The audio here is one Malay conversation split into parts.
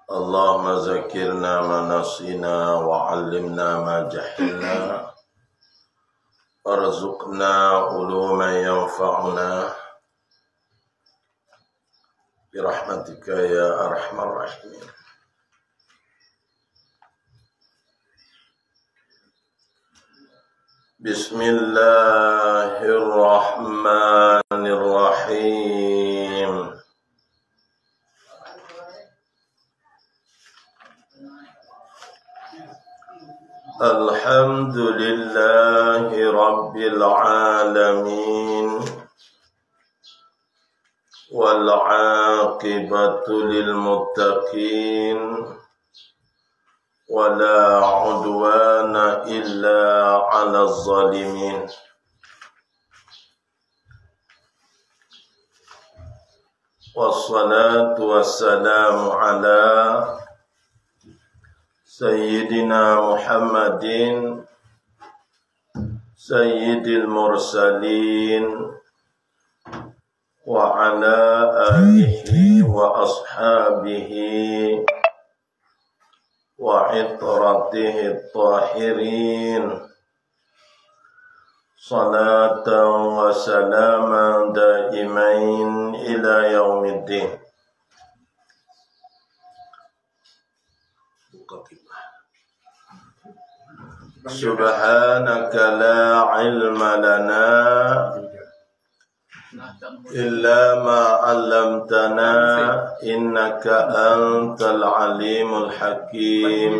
اللهم ذكرنا ما نسينا وعلمنا ما جهلنا وارزقنا علوما ينفعنا برحمتك يا أرحم الراحمين. بسم الله الرحمن الرحيم. الحمد لله رب العالمين والعاقبة للمتقين ولا عدوان إلا على الظالمين. والصلاة والسلام على سيدنا محمد سيد المرسلين وعلى آله وأصحابه وعطرته الطاهرين صلاة وسلاما دائمين إلى يوم الدين. سبحانك لا علم لنا إلا ما علمتنا إنك أنت العليم الحكيم.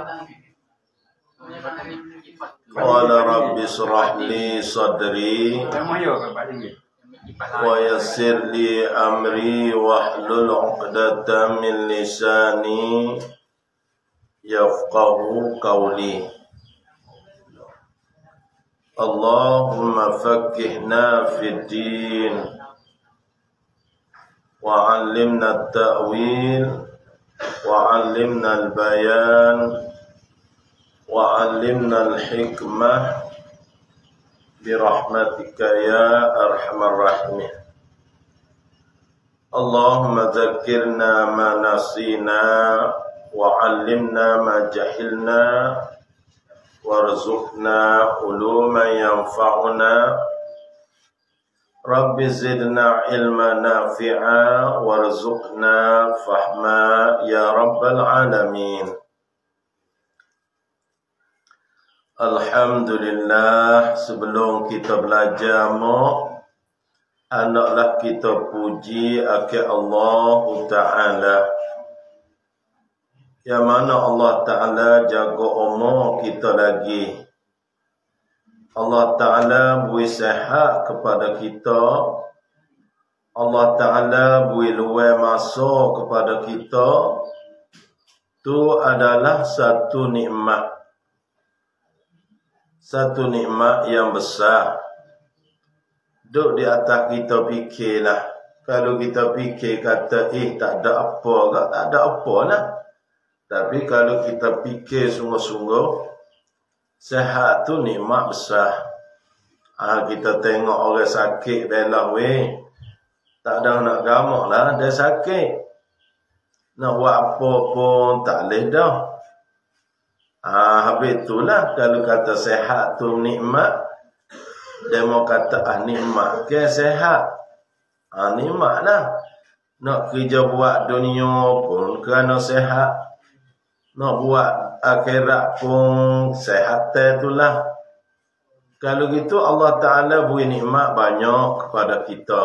قال رب اشرح لي صدري ويسر لي أمري واحلل عقدة من لساني يفقه قولي. اللهم فقهنا في الدين وعلمنا التأويل وعلمنا البيان وعلمنا الحكمة برحمتك يا أرحم الراحمين. اللهم ذكرنا ما نسينا وعلمنا ما جهلنا وارزقنا علوما ينفعنا. رب زدنا علما نافعا وارزقنا فهما يا رب العالمين. Alhamdulillah, sebelum kita belajar hendaklah kita puji akan Allah Ta'ala, yang mana Allah Ta'ala jaga umur kita lagi. Allah Ta'ala beri sihat kepada kita. Allah Ta'ala beri luar masa kepada kita. Itu adalah satu nikmat. Satu nikmat yang besar. Duduk di atas kita fikirlah. Kalau kita fikir kata, tak ada apa ke? Tak ada apa lah. Tapi kalau kita fikir sungguh-sungguh, sehat tu nikmat besar. Kita tengok orang sakit belah weh, tak ada nak gamak lah, dia sakit. Nak buat apa pun tak boleh dah. Habis itulah kalau kata sehat tu nikmat, dia mau kata nikmat ke sehat. Nikmat lah. Nak kerja buat dunia pun kerana sehat. Nak buat akhirat pun sehat itulah. Kalau gitu Allah Ta'ala beri nikmat banyak kepada kita.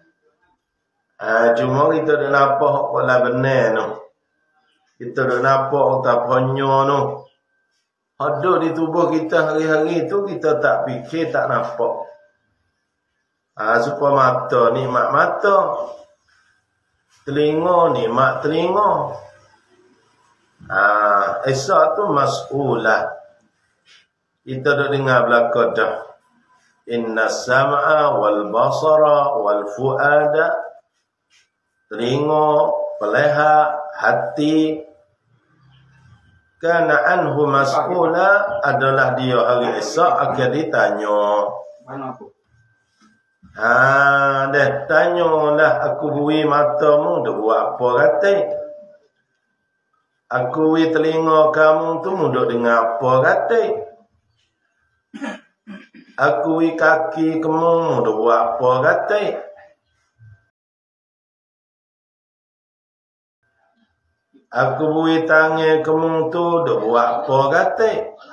Cuma kita dah nampak kalau benar tu. Kita dah nampak tak ponyo tu. Ada di tubuh kita hari-hari tu kita tak fikir, tak nampak. Supaya mata, nikmat mata. Telinga, nikmat telinga. Esok tu mas'ulah. Kita dah dengar belakang dah. Inna sam'a wal basara wal fu'ada. Telinga, peleha, hati. Kana anhu mas'ula adalah dia hari esok akan ditanya. Mana aku? Tanyalah aku beri matamu, dia buat apa kata? Akui telinga kamu tu muduk dengar apa kata. Akui kaki kamu muduk buat apa kata. Aku bui tangan kamu tu duk buat apa kata.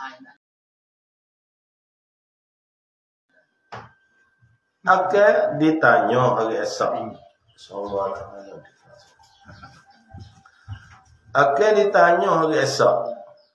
Akan ditanya hari esok. Akan ditanya hari esok.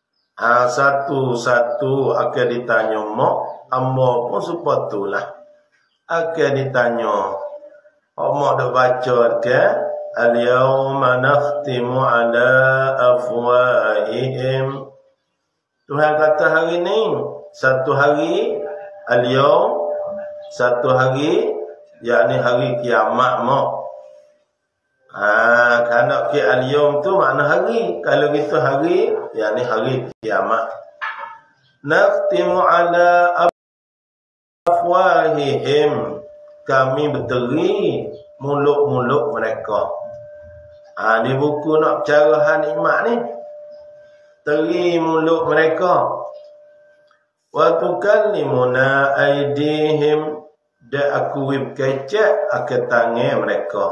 Satu-satu akan ditanya mak. Amba pun sepatulah. Akan ditanya. Mak dah baca ke? Al-yawma nakhtimu ala afwahihim. Tuhan kata hari ni, satu hari, al-yawm, satu hari, yakni hari kiamat mak. Kalau ke al-yawm tu makna hari. Kalau gitu hari, yakni hari kiamat. Nakhtimu ala afwahihim. Kami berteri mulut-mulut mereka. Di buku nak cara hanimat ni. Teri mulut mereka. Wa tukallimuna aydihim. Dan aku kecek akan tangan mereka.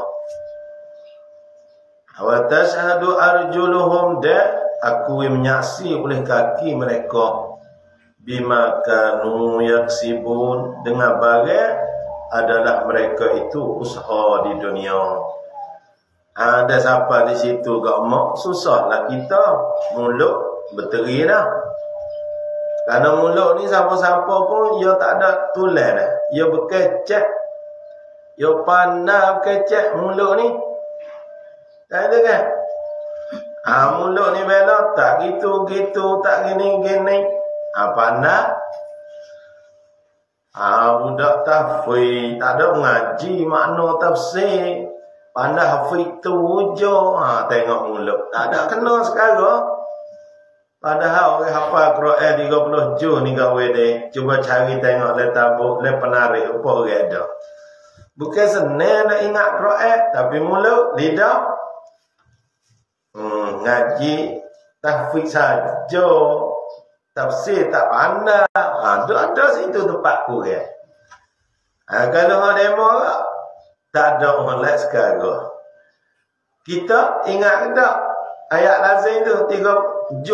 Wa tashhadu arjuluhum. Dan aku menyaksi oleh kaki mereka. Bima kanu yaksibun. Dengan barang adalah mereka itu usaha di dunia. Ada siapa di situ gak mak, susahlah kita mulut berteri dah. Karena mulut ni siapa-siapa pun ia tak ada tulan dah. Ia berkecek. Ia pandai berkecek mulut ni. Tak ada kan? Mulut ni bela tak gitu-gitu, tak gini-gini. Pandai. Budak tahfiz tak ada mengaji makna tafsir. Pandai hafiz tu hujung. Tengok mulut. Tak ada kena sekarang. Padahal orang hafal Quran 30 juz ni gawe dia. Cuba cari tengok le tabuk, le penarik apa orang ada. Bukan senang nak ingat Quran, tapi mulut, lidah ngaji tahfiz saja. Tafsir tak pandai. Ada situ tempat kurang. Kalau orang demo tak ada orang lain sekarang. Kita ingat tak ayat lazim tu 30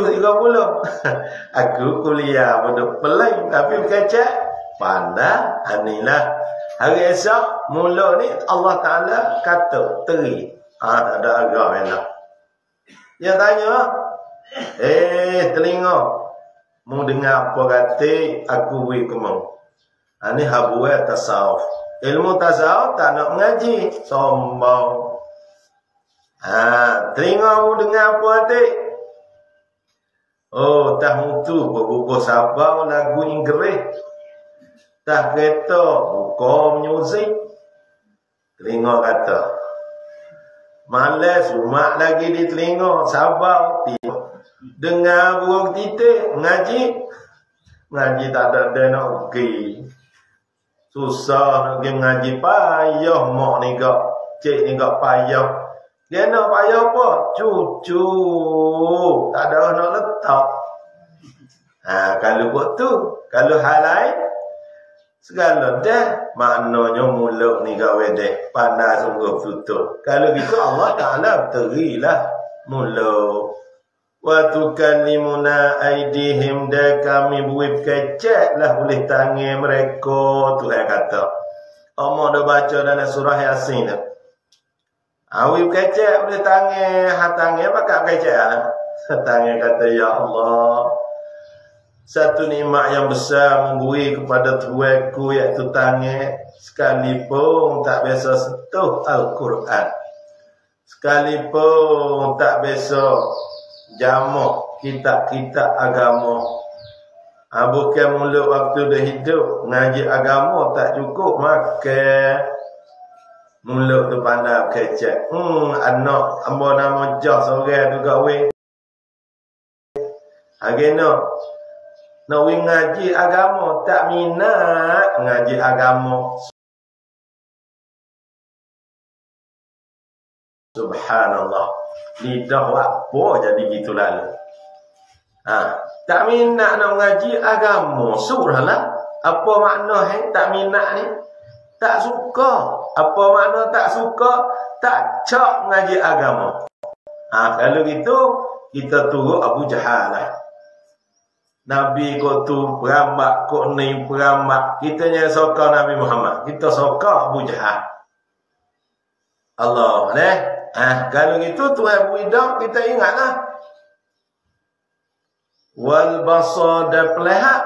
Aku kuliah bodoh peling tapi kecek pandai. Inilah hari esok mulut ni Allah Ta'ala kata teri. Tak ada agak enak. Dia tanya, telinga mu dengar apa kata aku beri kemau. Ini habuat tasawuf. Ilmu tasawuf tak nak mengaji. Sombong. Telinga mu dengar apa kata. Tahu tu buku sabar lagu Inggeris. Tak kereta buka muzik. Telinga kata. Malas umat lagi di telinga. Sabar. Dengar burung titik. Ngaji. Ngaji tak ada dia nak pergi. Susah nak pergi mengaji. Payah mak ni kak. Cik ni kak payah. Dia nak payah apa? Cucu. Tak ada orang nak letak. Kalau buat tu. Kalau hal lain. Segala dah. Maknanya mulut ni gawe dek. Panas sungguh betul. Kalau gitu Allah Ta'ala terilah mulut. Wa tukallimuna aydihim. Dan kami buih kecek lah oleh tangan mereka. Tuhan kata. Allah dah baca dalam surah Yasin tu. Awib kecek boleh tangan, tangan pakai kecek lah. Tangan kata, Ya Allah, satu nikmat yang besar memberi kepada Tuhanku iaitu tangan. Sekalipun tak biasa sentuh Al-Quran. Sekalipun tak biasa jamak kitab-kitab agama. Bukan mulut waktu dia hidup. Ngaji agama tak cukup makan. Mulut tu pandai kecek. Anak amba nama Jah seorang tu gawe. Agena nak ngaji agama tak minat ngaji agama. Subhanallah. lidah apa jadi gitu lalu. Tak minat nak mengaji agama, surahlah. Apa makna tak minat ni? Tak suka. Apa makna tak suka? Tak cak mengaji agama. Kalau gitu kita turut Abu Jahal lah. Nabi kau tu perambak, kau ni perambak. Kita yang suka Nabi Muhammad, kita suka Abu Jahal. Allah ni. Kalau gitu Tuhan buidak kita ingatlah. Wal basada pelehat.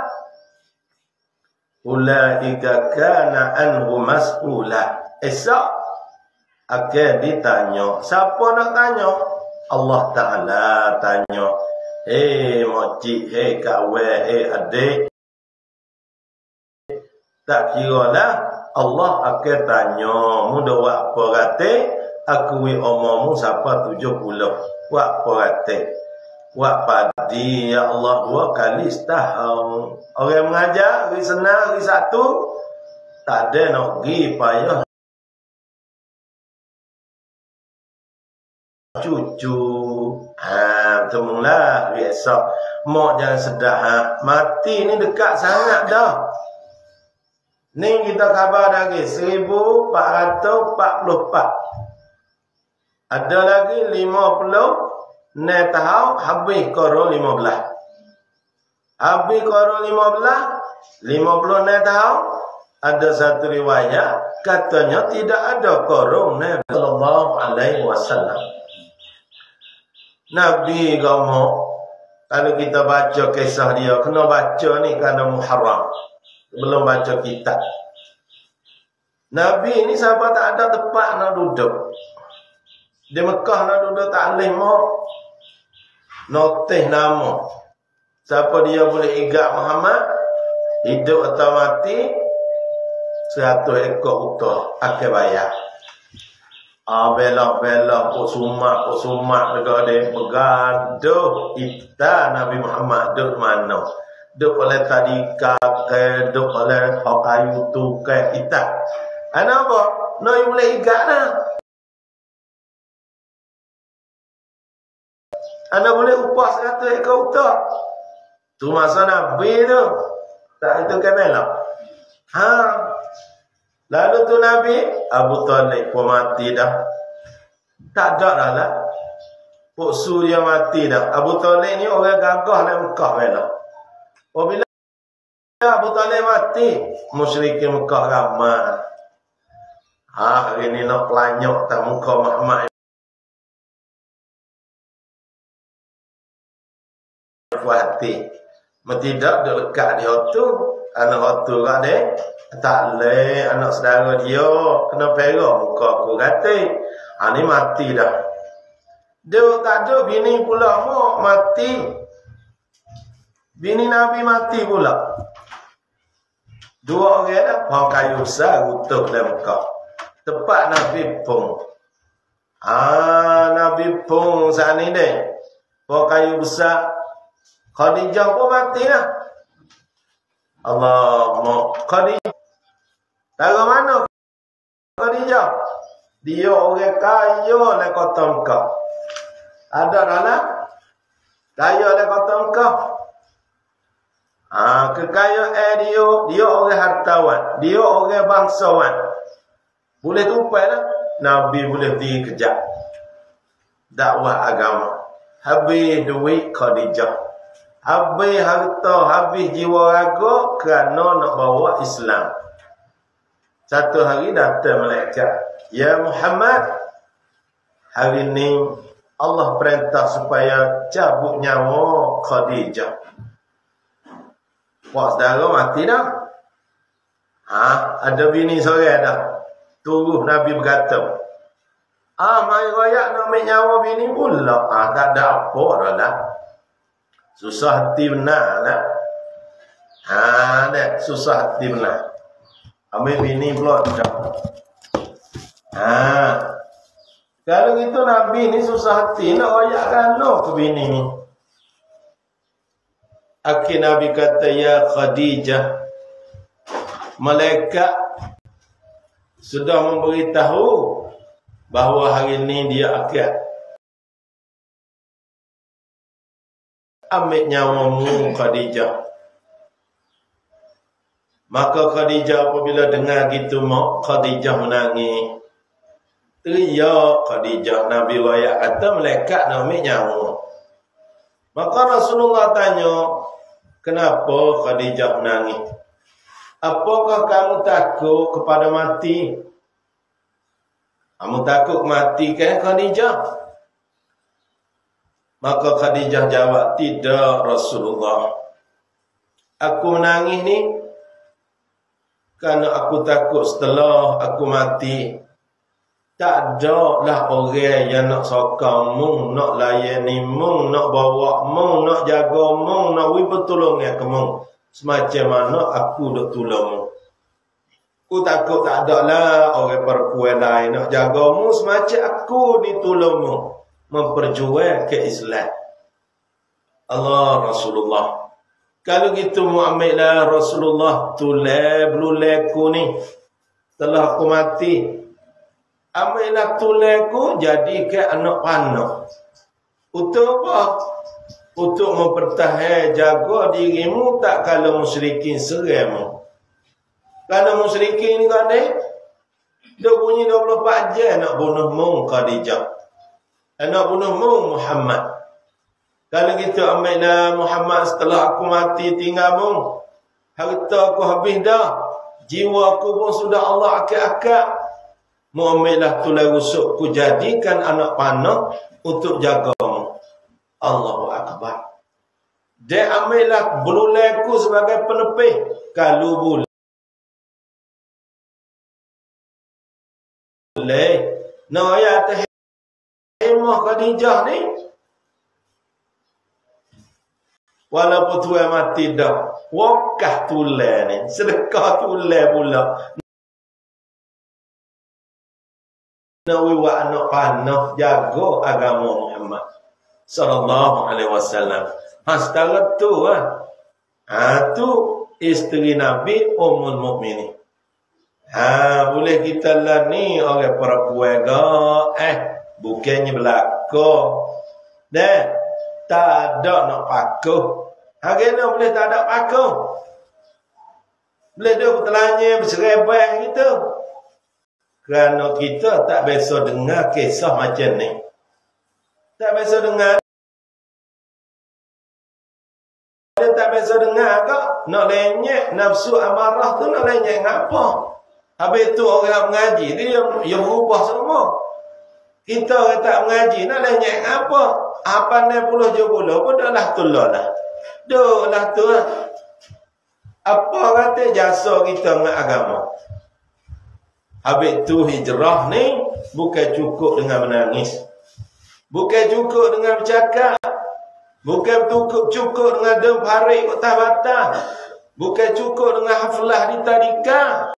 Ulaika kana anhu mas'ula. Esok akan ditanya. Siapa nak tanya? Allah Ta'ala tanya. Mocik, kawan, adik. Tak kira lah. Allah akan tanya. Muda buat apa kata? Akui omomu siapa 70. Buat apa kata? Buat padi, ya Allah 2 kali setahun. Orang mengajar, hari senang, hari satu. Tak ada nak pergi payah. Cucu. Temulah biasa. Mak jangan sedar. Mati ni dekat sangat dah. Ni kita khabar lagi 1444. Ada lagi 50 ne tahu habis koro 15. Habis koro 15, 50 ne tahu. Ada satu riwayat katanya tidak ada koro Nabi sallallahu alaihi wasallam. Nabi kamu kalau kita baca kisah dia kena baca ni kerana Muharram. Belum baca kitab. Nabi ni siapa tak ada tempat nak duduk. Di Mekah nak duduk taklim notis nama. Siapa dia boleh igat Muhammad, hidup atau mati, 100 ekor unta akan bayar. Belak-belak pok sumak dekat dia bergaduh. Ita Nabi Muhammad duduk mana? Duduk oleh tadika ke, duduk oleh kayu tu ke ita. Apa? Noi boleh igat lah. Anda boleh upah 100 ekor unta. Tu masa Nabi tu. Tak itu kemelak. Lalu tu Nabi Abu Talib pun mati dah. Tak ada dah lah. Puk Surya mati dah. Abu Talib ni orang gagah nak Mekah melak. Bila Abu Talib mati, musyrikin Mekah ramai. Hari ni nak pelanyok tak muka Muhammad. Hati. Tidak dia lekat di hotu. Anak hotu kat dia. Tak boleh. Anak saudara dia. Kena perah muka aku kata. Ni mati dah. Dia tak ada bini pula. Mati. Bini Nabi mati pula. 2 orang dah. Pohon kayu besar. Utuh dalam Mekah. Tempat Nabi pun. Nabi pun saat ni deh. Pohon kayu besar. Khadijah pun mati lah. Allah, Khadijah. Dari mana Khadijah? Dia orang kaya di kota Mekah. Ada dalam kaya di kota Mekah. Kekayaan dia orang hartawan. Dia orang bangsawan. Boleh tupai lah. Nabi boleh pergi kejap. Dakwah agama. Habis duit Khadijah. Habis harta, habis jiwa raga kerana nak bawa Islam. Satu hari datang malaikat. Ya Muhammad, hari ni Allah perintah supaya cabut nyawa Khadijah. Wah, saudara mati dah. Ada bini sore dah. Tunggu Nabi berkata. Mai royak nak ambil nyawa bini pula. Tak ada apa dah. Susah hati benar lah. Susah hati benar. Ambil bini pula tidak. Kalau gitu Nabi ni susah hati nak royakkan ke bini ni. Akhir Nabi kata, ya Khadijah, malaikat sudah memberitahu bahawa hari ni dia akan ambil nyawamu Khadijah. Maka Khadijah apabila dengar gitu mak, Khadijah menangis. Teriak Khadijah. Nabi wayak kata malaikat nak ambil nyawa. Maka Rasulullah tanya, kenapa Khadijah menangis? Apakah kamu takut kepada mati? Kamu takut mati kan Khadijah? Maka Khadijah jawab, tidak Rasulullah. Aku menangis ni kerana aku takut setelah aku mati, tak ada lah orang yang nak sokong mung, nak layani mung, nak bawa mung, nak jaga mung, nak beri pertolongan ke mung. Semacam mana aku duk tolong mung. Aku takut tak ada lah orang perempuan lain nak jaga mung semacam aku ditolong mung. Memperjuang ke Islam. Allah Rasulullah. Kalau gitu mu ambillah Rasulullah tulai beluleku ni. Setelah aku mati, ambillah tulaiku jadi ke anak panah. Untuk apa? Untuk mempertahankan jaga dirimu tak kalau musyrikin serangmu. Kalau musyrikin ni kan ni, dia bunyi 24 jam nak bunuh mu Khadijah. Nak bunuh mu Muhammad. Kalau kita ambillah Muhammad setelah aku mati tinggal mu, harta aku habis dah, jiwa aku pun sudah Allah akad-akad. Mu ambillah tulai rusuk ku jadikan anak panah untuk jagamu. Allahu Akbar. Dia ambillah belulaiku sebagai penepih. Kalau boleh nak ayat hemah Khadijah ni, walaupun tuan mati dah, wakah tulai ni, sedekah tulai pula. Nak wiwa anak panah jaga agama Muhammad sallallahu alaihi wasallam. Setara tu tu isteri Nabi Ummul Mukminin. Boleh kita lah ni orang perempuan bukannya belakang. Dan tak ada nak pakuh. Hari ni boleh tak ada pakuh. Boleh dia bertelanya berserebah gitu. Kerana kita tak biasa dengar kisah macam ni. Tak biasa dengar. Dia tak biasa dengar kak. Nak lenyek nafsu amarah tu nak lenyek ngapa? Habis tu orang mengaji dia berubah semua. Kita orang tak mengaji nak lenyek apa? Apa ni puluh je puluh pun dah lah tu lah. Dah lah tu lah. Apa kata jasa kita dengan agama? Habis tu hijrah ni bukan cukup dengan menangis. Bukan cukup dengan bercakap. Bukan cukup dengan dem parik kota batah. Bukan cukup dengan haflah di tadika.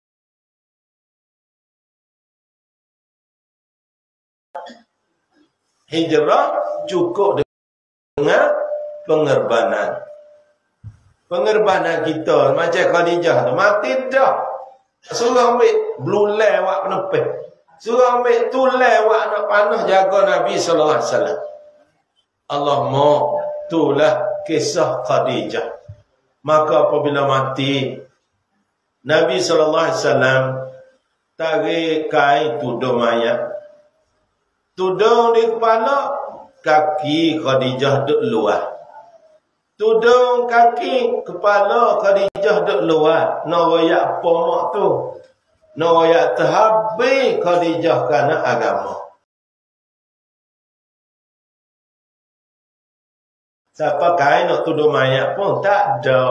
Hijrah cukup dengan pengorbanan. Pengorbanan kita macam Khadijah tu mati dah. Suruh ambil belulai wak penepih. Suruh ambil tulai wak anak panah jaga Nabi sallallahu alaihi wasallam. Allahumma itulah kisah Khadijah. Maka apabila mati, Nabi sallallahu alaihi wasallam tarik kain tudung mayat. Tudung di kepala, kaki Khadijah duk luar. Tudung kaki, kepala Khadijah duk luar. Nak royak apa mak tu? Nak royak terhabis Khadijah kerana agama. Siapa kain nak tudung mayat pun tak ada.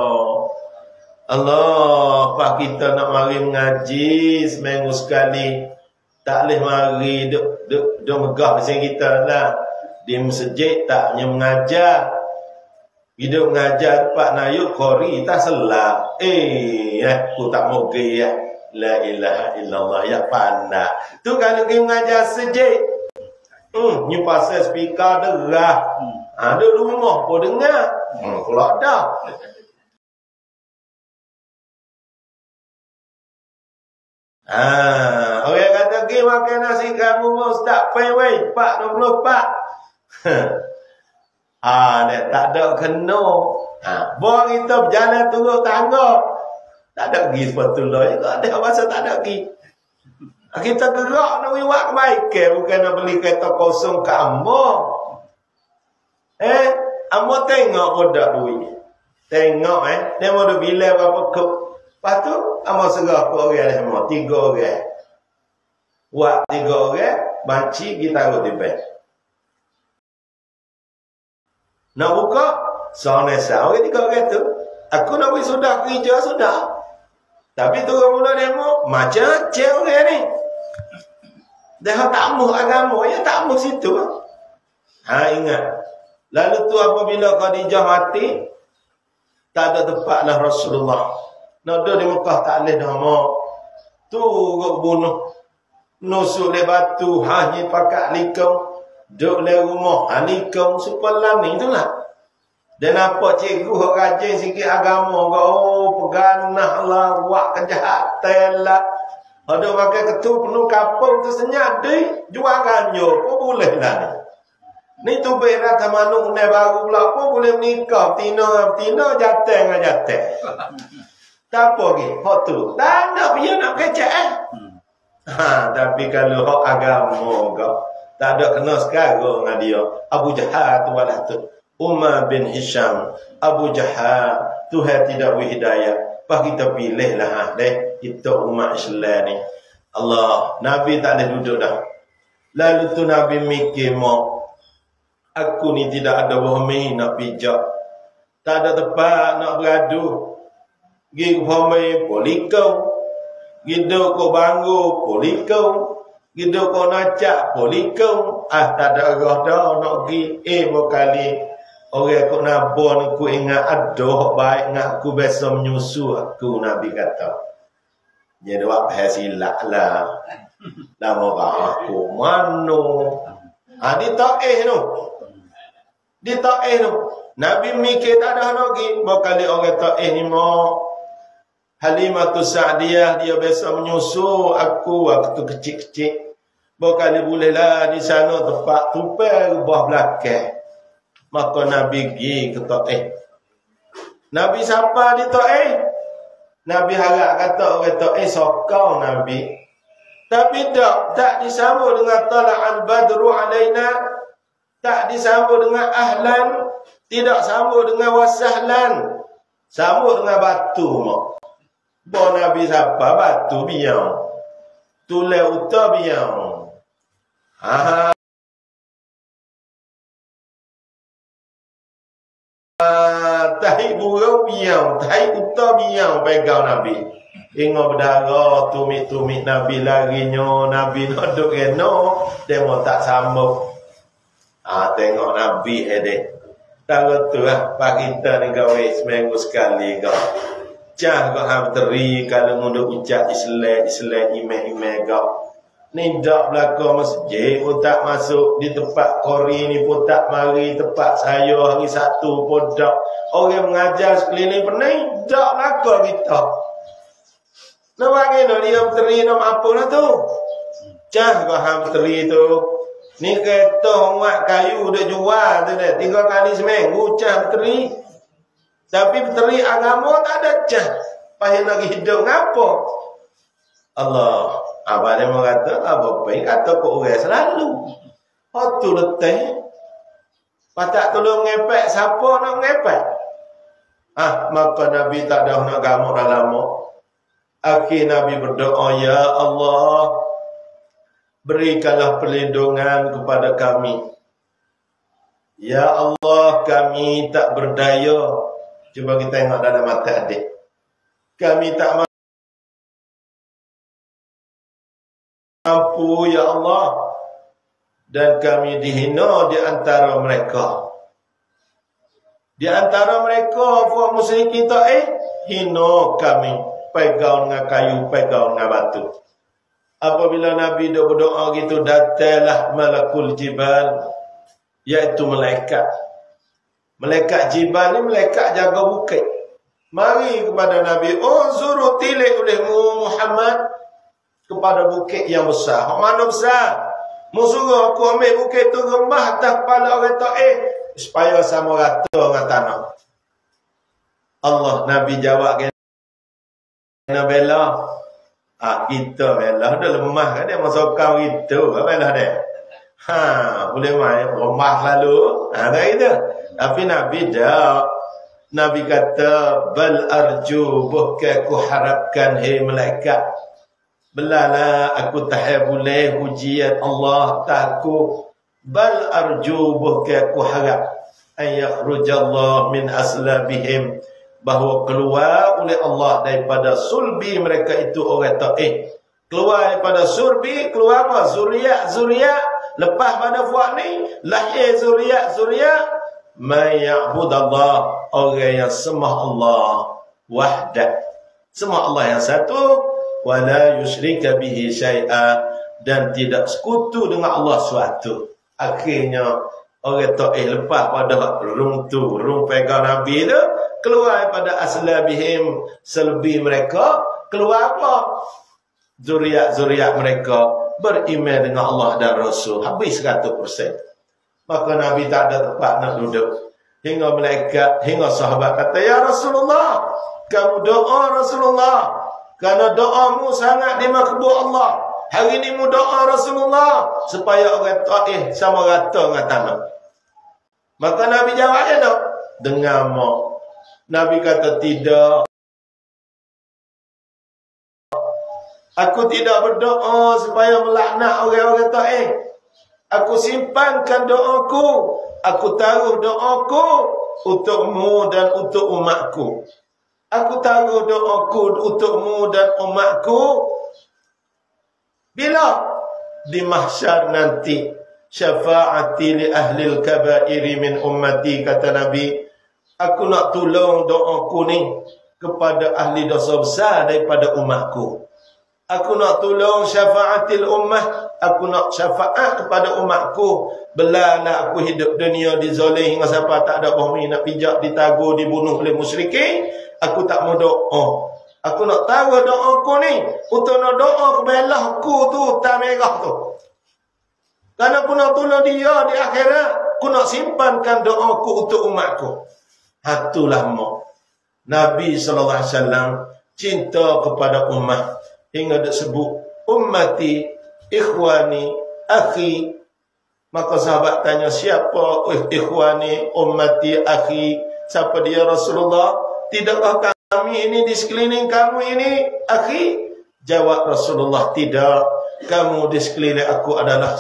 Allah, pak kita nak mari mengaji seminggu sekali. Tak boleh mari duk megah macam kita lah. Di masjid taknya mengajar. Hidup mengajar Pak Nayuk Kori tak selap. Aku tak mau pergi La ilaha illallah ya pandai. Tu kalau pergi mengajar masjid. Ni pasal speaker derah. Ada rumah pun dengar. Kalau ada. Orang kata pergi makan nasi kamu mau start pay weh Pak 24. Nek tak ada kena. Buang kita berjalan turun tangga. Tak ada pergi sepatutnya juga. Ada masa tak ada pergi. Kita gerak nak buat kebaikan. Bukan nak beli kereta kosong ke Amor. Amor tengok budak duit. Tengok dia mau dah bilang berapa kop. Lepas tu Amor serah ke orang semua. 3 orang. Buat 3 orang. Banci kita taruh di bank. Nak buka. Soalnya orang 3 orang tu. Aku nak pergi sudah kerja sudah. Tapi turun mula demo. Macam-macam orang ni. Dia tak mahu agama. Ya tak mahu situ. Ingat. Lalu tu apabila Khadijah mati. Tak ada tempat lah Rasulullah. Nak ada di Mekah tak boleh dah mau. Tu bunuh. Nusuk le batu. Hanya pakat likung. Duduk le rumah. Likung. Supaya ni itulah. Dan nampak cikgu yang rajin sikit agama. Peganah lah. Buat kejahatan lah. Ada pakai ketua penuh kapung tu senyap deh. Jual ganyo. Apa boleh lah ni. Ni tu berat sama nuk ni baru pula. Apa boleh menikah. Tina jatah dengan jatah. Tak apa lagi. Hak tu. Tak nak dia nak kecek tapi kalau hak agama kau. Tak ada kena sekarang dengan dia. Abu Jahal tu walah tu. Umar bin Hisham. Abu Jahal. Tuhan tidak beri hidayah. Lepas kita pilih lah. Kita umat Islam ni. Allah. Nabi tak boleh duduk dah. Lalu tu Nabi mikir mak. Aku ni tidak ada wahmi nak pijak. Tak ada tempat nak beradu. Pergi wahmi polikau. Gidu ko banggu polikau. Gidu ko nacak polikau. Tak ada arah dah nak pergi. Berkali. Orang aku nabon aku ingat aduh baik nak aku besok menyusu aku Nabi kata. Jadi buat silap lah. Lama aku mano. Di ta'ih tu. Di ta'ih tu. Nabi mikir tak ada lagi. Berkali orang ta'ih ni mau. Halimatus Sa'diyah dia biasa menyusu aku waktu kecil-kecil. Berkali bolehlah di sana tempat tupai rubah belakang. Maka Nabi pergi ke Ta'if. Nabi siapa di Ta'if? Nabi harap kata orang Ta'if sokau Nabi. Tapi tak disambung dengan tala'al badru alaina. Tak disambung dengan ahlan. Tidak sambung dengan wasahlan. Sambung dengan batu. Bawa Nabi siapa? Batu biang. Tulai uta biang. Tahi burung biang, tahi uta biang pegang Nabi. Ingat berdarah, tumit-tumit Nabi larinya, Nabi nak duduk reno, dia mau tak sambung. Tengok Nabi dek. Tahu tu lah, Pak kita ni gawe seminggu sekali kau. Cah kau hamteri kalau mundur ucap Islam ime kau. Ni dak belakang masjid pun tak masuk. Di tempat kori ni pun tak mari. Tempat saya hari Sabtu pun dak. Orang mengajar sekeliling pening. Dak belakang kita. Nak bagaimana dia berteri nak apa lah tu. Cah kau hamteri tu. Ni kereta muat kayu dah jual tu dah. 3 kali seminggu cah berteri. Tapi berteri agama tak ada cah. Payah nak hidup ngapa? Allah. Abang dia mengata, apa baik kata kok orang selalu. Tu letih. Patak tolong ngepek, siapa nak ngepek? Maka Nabi tak dah nak gamuk dah lama. Akhir Nabi berdoa, Ya Allah, berikanlah perlindungan kepada kami. Ya Allah, kami tak berdaya. Cuba kita tengok dalam mata adik. Kami tak mampu, Ya Allah. Dan kami dihina di antara mereka. Di antara mereka, buat musyrik kita, hina kami. Pegang dengan kayu, pegang dengan batu. Apabila Nabi dah berdoa gitu, datanglah malakul jibal. Iaitu malaikat. Malaikat jibal ni malaikat jaga bukit. Mari kepada Nabi. Zuru tilik olehmu Muhammad. Kepada bukit yang besar. Mana besar? Musuh aku ambil bukit tu remah atas kepala orang Ta'if. supaya sama rata dengan tanah. Allah Nabi jawab kena bela. Kita bela dah lemah kan dia masukkan itu kan bela dia. Boleh main lemah lalu. Dah itu. Tapi Nabi dah. Nabi kata bal arju bukan aku harapkan hai malaikat. Belalah aku tak boleh ujian Allah takku. Bal arju bukan aku harap ayakhrujallah min aslabihim, bahawa keluar oleh Allah daripada sulbi mereka itu orang taat. Keluar daripada sulbi, keluar apa? Zuriat. Lepas pada buat ni, lahir zuriat. Man ya'budallah, orang yang sembah Allah wahdah. Sembah Allah yang satu, wala yusyrika bihi syai'a, dan tidak sekutu dengan Allah suatu. Akhirnya orang taat lepas pada rung pegang Nabi tu, keluar daripada aslabihim, selbi mereka, keluar apa? Zuriat mereka beriman dengan Allah dan Rasul habis 100%. Maka Nabi tak ada tempat nak duduk. Hingga malaikat, hingga sahabat kata, ya Rasulullah, kamu doa Rasulullah, kerana doamu sangat dimakbul Allah. Hari ini mu doa Rasulullah supaya orang taat sama rata dengan tanah. Maka Nabi jawab ya tak? Dengar mak. Nabi kata tidak. Aku tidak berdoa supaya melaknat orang-orang taat. Aku simpankan doaku. Aku taruh doaku untukmu dan untuk umatku. Aku taruh doaku untukmu dan umatku. Bila? Di mahsyar nanti. Syafaati li ahli al-kabairi min ummati, kata Nabi. Aku nak tolong doaku ni kepada ahli dosa besar daripada umatku. Aku nak tolong syafaatil ummah. Aku nak syafaat kepada umatku. Belalah aku hidup dunia dizalim hingga sampai tak ada bumi nak pijak, ditagur, dibunuh oleh musyrikin. Aku tak mau doa. Aku nak tahu doaku ni untuk nak doa kebelah aku tu tak merah tu. Kerana aku nak tolong dia di akhirat. Aku nak simpankan doaku untuk umatku. Itulah mak. Nabi SAW cinta kepada umat. Hingga disebut ummati, ikhwani, akhi. Maka sahabat tanya, siapa ikhwani, ummati, akhi? Siapa dia Rasulullah? Tidakkah kami ini di sekeliling kamu ini akhi? Jawab Rasulullah, tidak. Kamu di sekeliling aku adalah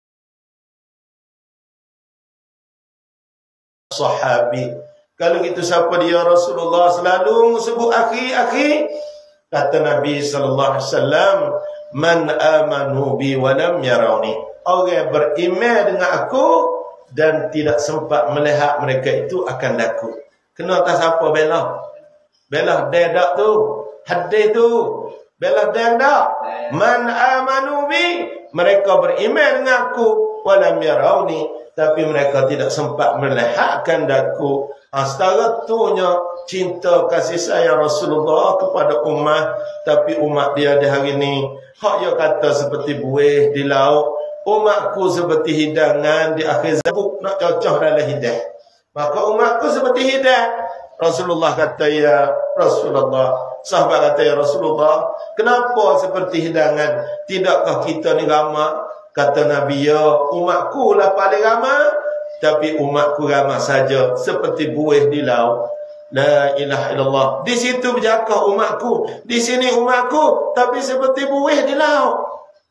sahabi. Kalau gitu siapa dia Rasulullah? Selalu sebut akhi. Kata Nabi sallallahu alaihi wasallam, man amanu bi wa lam yarawni. Orang beriman dengan aku dan tidak sempat melihat mereka itu akan daku. Kena tak siapa bela? Bela dia dak tu. Hadis tu. Bela dia dak. Man amanu bi, mereka beriman dengan aku, wa lam yarawni, tapi mereka tidak sempat melihatkan daku. Setara tunya cinta kasih sayang Rasulullah kepada umat, tapi umat dia di hari ini hak dia kata seperti buih di laut, umatku seperti hidangan di akhir zaman, nak cocok dalam hidah. Maka umatku seperti hidah. Rasulullah kata, ya Rasulullah, sahabat kata, ya Rasulullah, kenapa seperti hidangan? Tidakkah kita ni ramah? Kata Nabi, ya umatku lah paling ramah, tapi umatku ramah saja seperti buih di laut. La ilaha illallah. Di situ berjakah umatku, di sini umatku, tapi seperti buih di laut.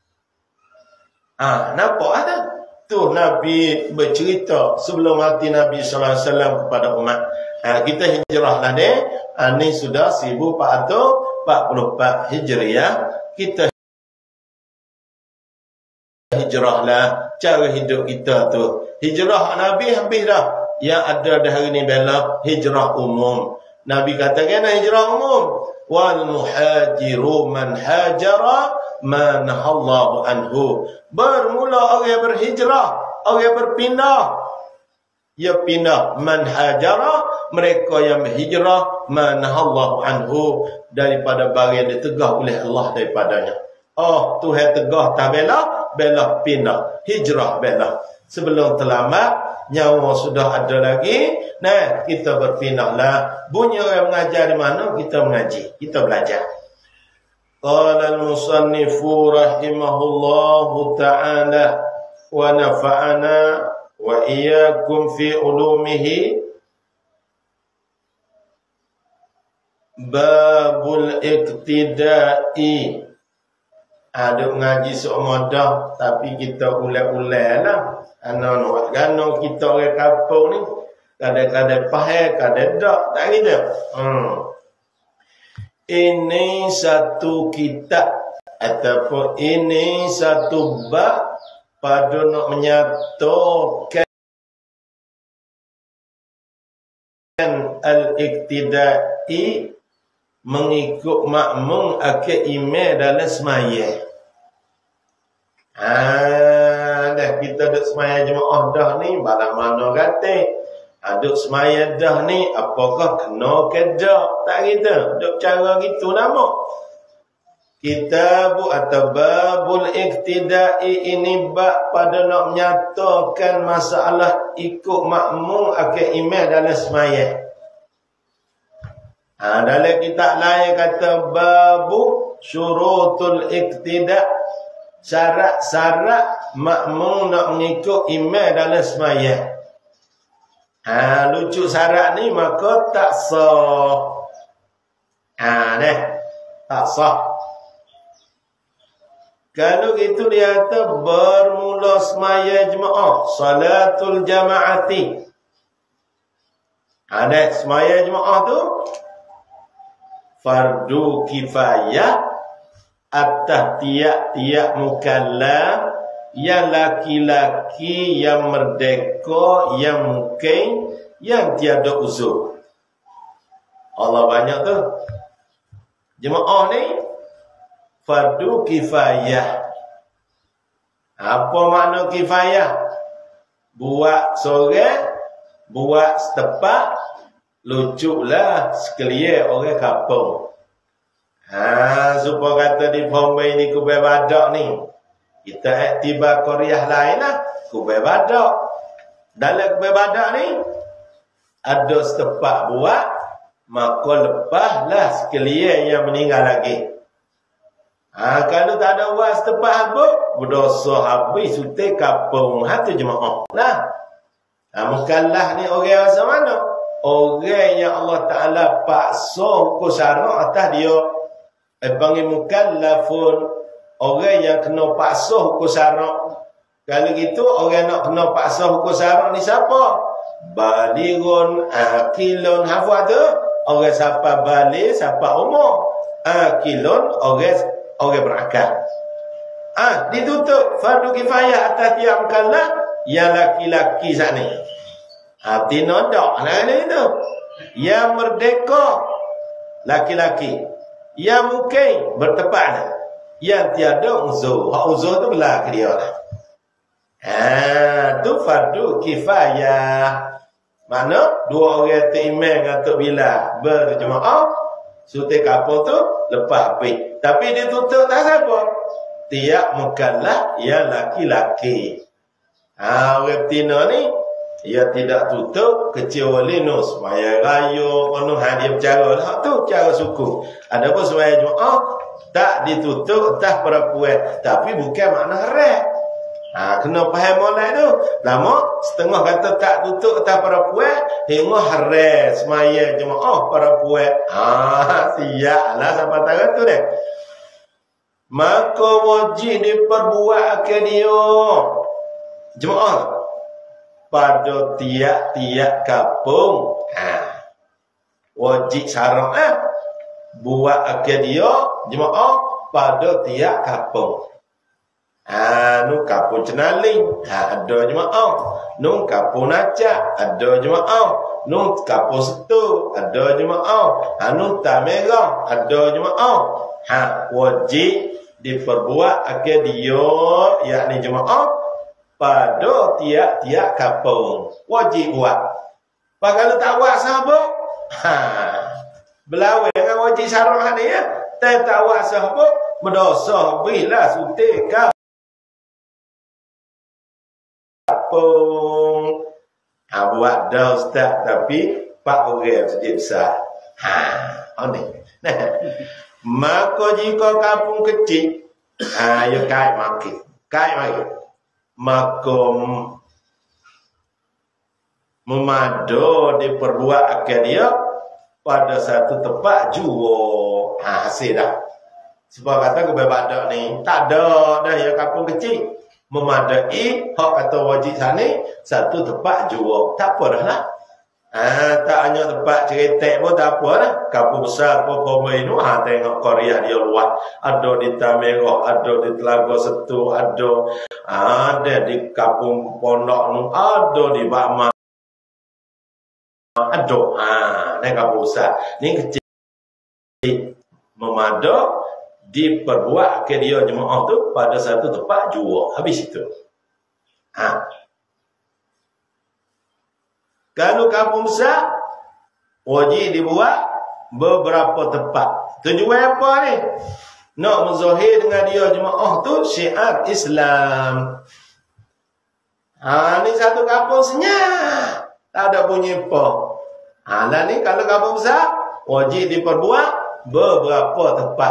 Nampak ada? Tu Nabi bercerita sebelum mati Nabi sallallahu alaihi wasallam kepada umat. Kita hijrahlah deh. Ini sudah 1444 Hijriah. Kita hijrahlah cara hidup kita tu. Hijrah Nabi habis dah. Yang ada dah hari ni bela hijrah umum. Nabi katakan hijrah umum. Wal muhajiru man hajara ma nahallahu anhu. Bermula orang berhijrah, orang berpindah. Ya pindah man hajara, mereka yang berhijrah, ma nahallahu anhu, daripada barang yang ditegah oleh Allah daripadanya. Oh, Tuhan tegah tak bela, bela pindah, hijrah bela. Sebelum terlambat, nyawa sudah ada lagi. Nah, kita berpindahlah. Bunyi orang mengajar di mana, kita mengaji, kita belajar. Qala al-musannifu rahimahullahu ta'ala wa nafa'ana wa iyyakum fi ulumihi. Babul iqtida'i. Ada ngaji seumur dah, tapi kita ulai-ulai lah. Anak-anak gano kita orang kampung ni, kadang-kadang faham, kadang tak, tak gitu. Ini satu kitab ataupun ini satu bab pada nak menyatakan al-iqtida'i, mengikut makmum akan imam dalam semaya. Dah kita duk semaya jemaah dah ni, balang mana kata. Duk semaya dah ni, apakah kena ke dah? Tak kita, duk cara gitu nama. Kitab atau babul iqtida'i, ini bab pada nak menyatakan masalah ikut makmum akan imam dalam semaya. Dalam kitab lain kata babu syurutul iqtida', syarat-syarat makmum nak mengikut imam dalam sembahyang. Lucu syarat ni maka tak sah. Tak sah. Kalau gitu dia kata bermula sembahyang jemaah, salatul jama'ati. Sembahyang jemaah tu fardu kifayah atas tiap-tiap mukallaf, yang laki-laki, yang merdeka, yang mungkin, yang tiada uzur. Allah banyak tu. Jemaah ni fardu kifayah. Apa makna kifayah? Buat sore, buat setepak, luculah sekalian orang kampung. Supaya kata di Bombay ni kubai badak ni, kita tiba Korea lain lah, kubai badak. Dalam kubai badak ni ada setepak buat, maka lepaslah sekalian yang meninggal lagi. Kalau tak ada buat setepak habuk, berdosa habis sutai kampung. Itu jemaah lah. Mukallaf ni orang masa mana? Orang yang Allah Ta'ala paksa hukum syarak atas dia, panggil mukallafun. Orang yang kena paksa hukum syarak. Kalau gitu, orang nak kena paksa hukum syarak ni siapa? Balighun, akilun, hafaz tu. Orang siapa balik, siapa umur. Akilun, orang berakal. Ditutup fardu kifayah atas tiap mukallaf yang laki-laki saat ni. Tinodak lah itu. Yang merdeka laki-laki, yang mungkin bertepat, yang tiada uzur. Hak uzur tu berlaku dia lah. Tu fardu kifayah. Mana dua orang tu imam atau bila berjemaah, sutai kapal tu lepas api. Tapi dia tutup tak siapa? Tiap mukallaf yang laki-laki. Orang betina ni, ia tidak tutup kecuali semaya raya, dia bercara lah tu, cara suku. Ada pun semaya jemaah tak ditutup atas perempuan, tapi bukan makna haram. Kena faham mulai tu. Lama setengah kata tak tutup atas perempuan, hingga haram semaya jemaah perempuan. Siaplah sampai tangan tu deh. Maka wajib diperbuat ke dia jemaah pada tiap-tiap kampung. Wajib syarak buat akad dia jemaah pada tiap kampung. Nu kampung Cenaling, ada jemaah. Nu kampung Nacak, ada jemaah. Nu kampung Setu, ada jemaah. Nu Tamerah, ada jemaah. Wajib diperbuat akad dia, yakni jemaah pada tiap-tiap kampung. Wajib buat. Kalau tak buat sahabat, berlawan dengan wajib syarak ni ya. Tak buat sahabat, berdosa bila sutai kampung. buat dah ustaz, tapi 4 orang masjid besar. Ni. Maka jika kampung kecil, ya kait makin. Maka memadu diperbuat akan dia pada satu tempat jua. Hasil dah. Sebab kata kebebadak ni tak ada dah ya kampung kecil. Memadai hak kata wajib sana satu tempat jua. Tak apa dah lah. Tak hanya tempat ceretek pun tak apa dah. Kampung besar pun Pomai ni tengok Korea dia luar. Ada di Tamerah, ada di Telaga Setu, ada di kampung Pondok ni, ada di Bakma. Ni kampung besar. Ni kecil. Memadu diperbuat ke dia jemaah tu pada satu tempat jua. Habis itu. Kalau kampung besar, wajib dibuat beberapa tempat. Tujuan apa ni? Nak menzahir dengan dia jemaah tu syiar Islam. Ni satu kampung senyap. Tak ada bunyi apa. Lah ni kalau kampung besar, wajib diperbuat beberapa tempat.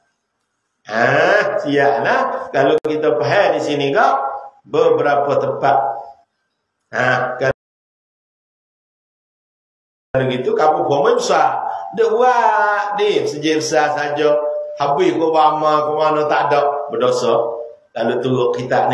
Siaplah. Kalau kita faham di sini kau, beberapa tempat. Kalau gitu kampung Pomai besar. Dia buat di masjid besar saja. Habis ke Bama ke mana tak ada berdosa. Kalau turut kita ni.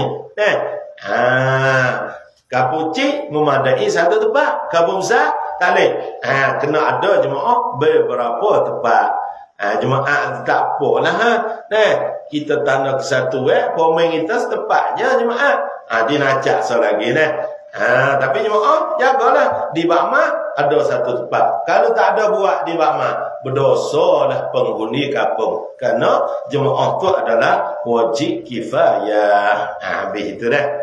Kampung kecil memadai satu tempat. Kampung besar tak boleh. Kena ada jemaah beberapa tempat. Jemaah tak apalah. Kita tanda ke satu Pomai kita setempatnya jemaah. Dia nacak selagi tapi jemaah jagalah di Bakma ada satu tempat. Kalau tak ada buat di Bakma, berdosa lah penghuni kampung. Kerana jemaah tu adalah wajib kifayah. Habis itu dah.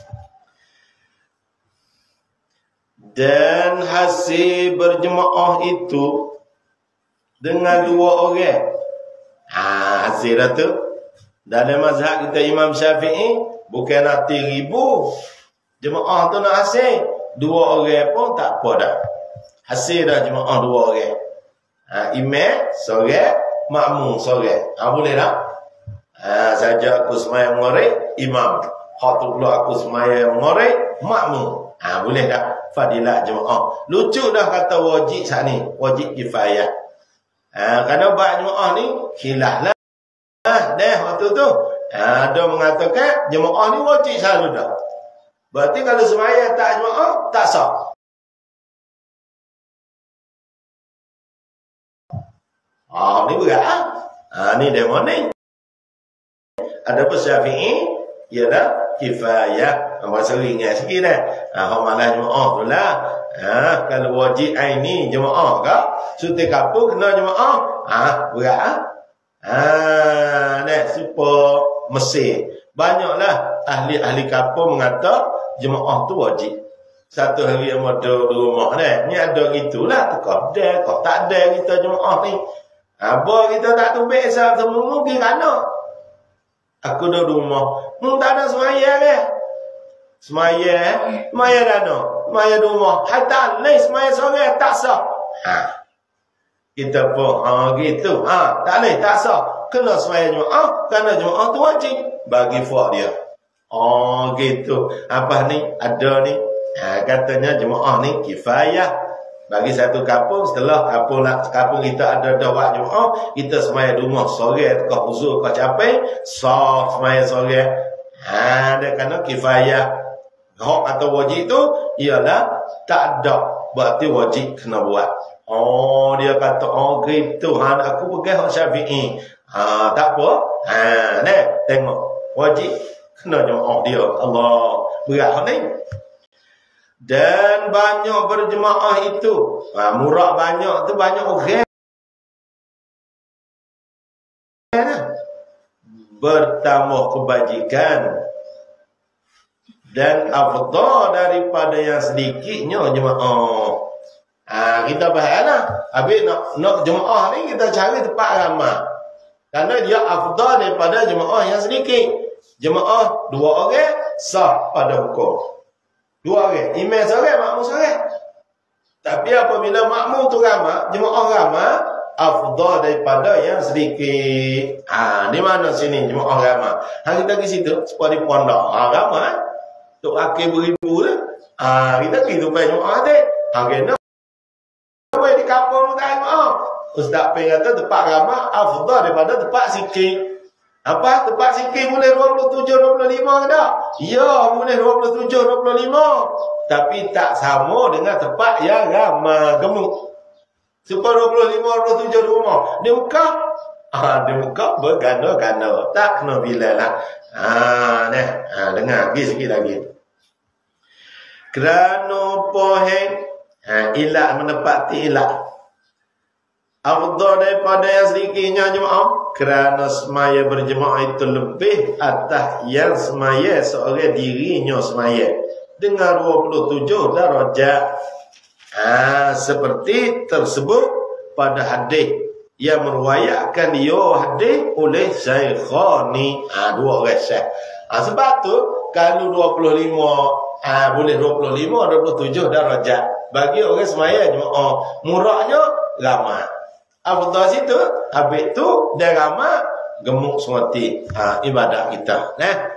Dan hasil berjemaah itu dengan 2 orang. Hasil dah tu. Dalam mazhab kita Imam Syafi'i bukan nak 3,000 jemaah tu nak hasil 2 orang pun tak apa dah. Hasil dah jemaah 2 orang. Imam seorang, makmum seorang. Boleh tak? Saja aku sembahyang mengorik imam. Hak tu pula aku sembahyang mengorik makmum. Boleh tak? Fadilat jemaah. Lucu dah kata wajib saat ni, wajib kifayah. Kerana banyak jemaah ni khilaf lah. Dah waktu tu. Ada mengatakan jemaah ni wajib selalu dah. Berarti kalau sembahyang tak jemaah, tak sah. Ni berat. Ni demo ni. Ada pun Syafi'i, ialah kifayah. Masa ringan sikit dah. Malah jemaah tu lah. Kalau wajib aini jemaah ke, suti kampung kena jemaah. Berat. Supaya Mesir. Banyaklah ahli-ahli kampung mengata jemaah tu wajib. Satu hari yang ada di rumah ni ada gitulah. Kau tak ada kita jemaah ni. Apa kita tak tubik sama mungkin kerana aku dah di rumah. Tak ada semayang Semayang dah semayang di rumah. Hatta ni semayang seorang tak sah. Kita pun gitu. Tak boleh tak sah. Kena semayang jemaah. Kerana jemaah tu wajib bagi fuak dia. Gitu. Apa ni? Ada ni. Katanya jemaah ni kifayah. Bagi satu kampung, setelah kampung kita ada buat jemaah, kita semayang di rumah sore kau huzur kau capai, sah semayang sore. Dia kena kifayah. Hak atau wajib tu ialah tak ada, berarti wajib kena buat. Dia kata gitu. Aku pegang hak Syafi'i. Tak apa. Tengok wajib kena jemaah dia. Allah berat ni. Dan banyak berjemaah itu. Murah banyak tu banyak orang. Bertambah kebajikan. Dan afdal daripada yang sedikitnya jemaah. Kita bahagilah. Habis nak jemaah ni kita cari tempat ramai. Kerana dia afdal daripada jemaah yang sedikit. Jemaah 2 orang sah pada hukum. Dua orang, imam seorang, makmum seorang. Tapi apabila makmum tu ramai, jemaah ramai, afdal daripada yang sedikit. Di mana sini jemaah ramai? Kita pergi situ, seperti pondok. Ramai. Tok akhir beribu tu. Kita pergi tupai jemaah tu. Kena boleh di kampung tak jemaah. Ustaz Peng kata tempat ramai afdal daripada tempat sikit. Apa? Tempat sikit boleh 27-25 ke tak? Ya, boleh 27-25. Tapi tak sama dengan tempat yang ramai gemuk. Supaya 25-27 rumah. Dia muka? Dia muka berganda-ganda. Tak kena bila lah. Dengar lagi sikit lagi. Kerana pohon ilat menepati ilat. Afdal daripada yang sedikitnya jemaah. Kerana semaya berjemaah itu lebih atas yang semaya seorang dirinya semaya. Dengan 27 darajat. Seperti tersebut pada hadis yang meruayatkan dia hadis oleh Syekhani. Dua orang syekh. Sebab tu kalau 25 boleh 25 27 darajat bagi orang semaya jemaah. Murahnya ramai. Afdal situ, habis tu dia ramai gemuk semati ibadat kita.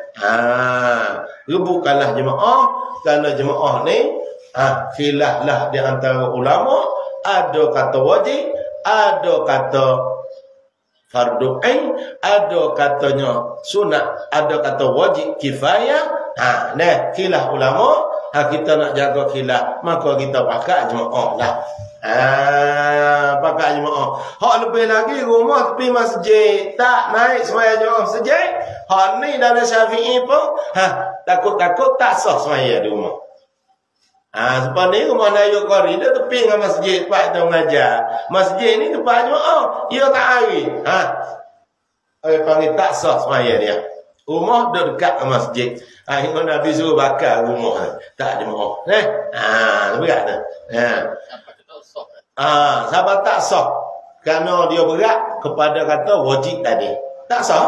Bukanlah jemaah. Kalau jemaah ni khilaf lah di antara ulama. Ada kata wajib, ada kata fardu ain, ada katanya sunat, ada kata wajib kifayah. Khilaf ulama. Kita nak jaga khilaf, maka kita pakai jemaah lah. Pakai jemaah. Hak lebih lagi rumah tepi masjid tak naik semaya jemaah masjid. Hak ni dalam Syafi'i pun takut-takut tak sah semaya di rumah. Sebab ni rumah Nayuk Qari dia tepi dengan masjid tempat kita mengajar. Masjid ni tempat jemaah. Ia tak hari. Orang panggil tak sah semaya dia. Rumah dia dekat dengan masjid. Imam Nabi suruh bakar rumah. Tak jemaah. Berat tu. Sahabat tak sah. Kerana dia berat kepada kata wajib tadi. Tak sah.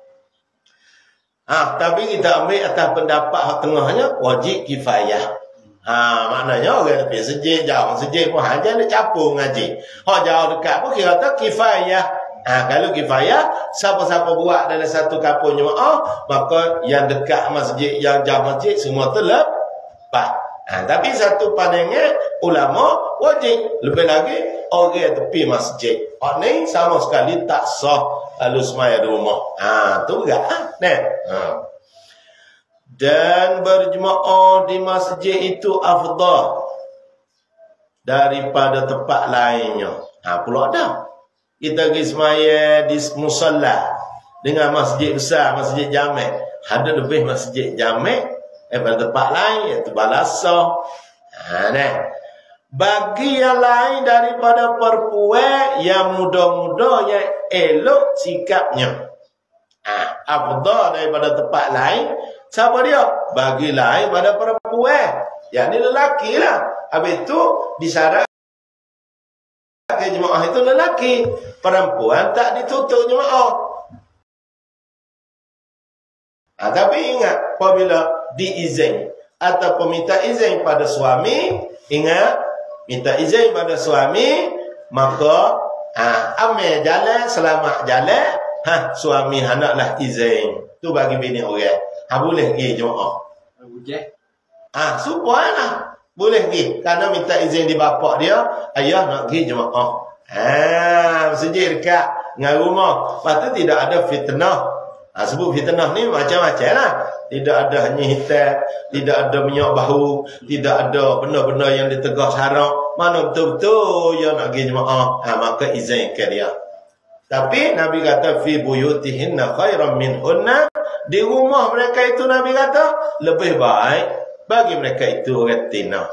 Tapi kita ambil atas pendapat hak tengahnya wajib kifayah. Maknanya orang tepi sejik, jauh sejik pun hajar dia capung ngaji. Hak jauh dekat pun kira kata kifayah. Kalau kifayah, siapa-siapa buat dalam satu kampung jemaah, maka yang dekat masjid, yang jauh masjid, semua tu lepas. Tapi satu pandangan ulama wajib. Lebih lagi orang tepi masjid. Ni sama sekali tak sah kalau semaya di rumah. Tu berat. Dan berjemaah di masjid itu afdal daripada tempat lainnya. Pula ada. Kita pergi semaya di musalla dengan masjid besar, masjid jamek. Ada lebih masjid jamek daripada tempat lain, iaitu Balasah. Bagi yang lain daripada perempuan yang muda-muda yang elok sikapnya. Afdal daripada tempat lain. Siapa dia? Bagi lain pada perempuan. Yang ni lelaki lah. Habis tu disyarat jemaah itu lelaki. Perempuan tak ditutup jemaah. Tapi ingat, apabila diizin atau minta izin pada suami, ingat, minta izin pada suami, maka ambil jalan, selamat jalan, suami hendaklah izin. Tu bagi bini orang. Boleh pergi jemaah. Supaya boleh pergi. Kerana minta izin di bapak dia, ayah nak pergi jemaah. Masjid dekat dengan rumah. Lepas tu tidak ada fitnah. Sebut fitnah ni macam-macam lah. Tidak ada hitam, tidak ada minyak bahu, tidak ada benda-benda yang ditegur syarak. Mana betul-betul yang nak pergi jemaah, maka izinkan dia. Tapi Nabi kata fi buyutihinna khairan minhunna, di rumah mereka itu Nabi kata lebih baik bagi mereka itu orang tina.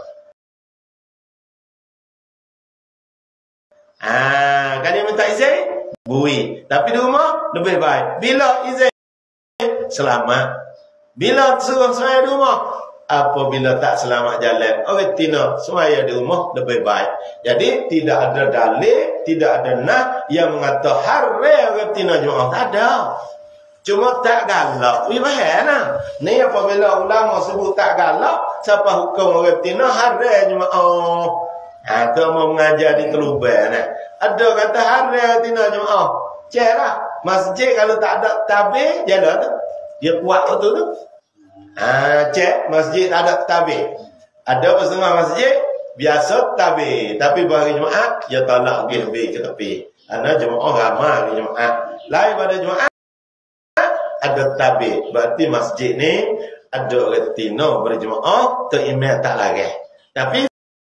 Kan dia minta izin bui, tapi di rumah lebih baik. Bila izin selamat. Bila suruh semaya di rumah, apabila tak selamat jalan, orang tina semaya di rumah lebih baik. Jadi tidak ada dalil, tidak ada nah yang mengata haram orang tina jemaah. Tak ada. Cuma tak galak. Bahaya. Ni apabila ulama sebut tak galak, siapa hukum orang betina haram jemaah. Atau mau mengajar di Teluban. Ada kata haram betina jemaah. Cek lah. Masjid kalau tak ada tabir, jalan tu. Dia kuat betul tu. Cek masjid tak ada tabir. Ada setengah masjid biasa tabir, tapi bagi jemaah dia tolak pergi ke tepi. Ana jemaah ramai jemaah. Lain pada jemaah ada tabir. Berarti masjid ni ada retina berjemaah terimam tak lagi. Tapi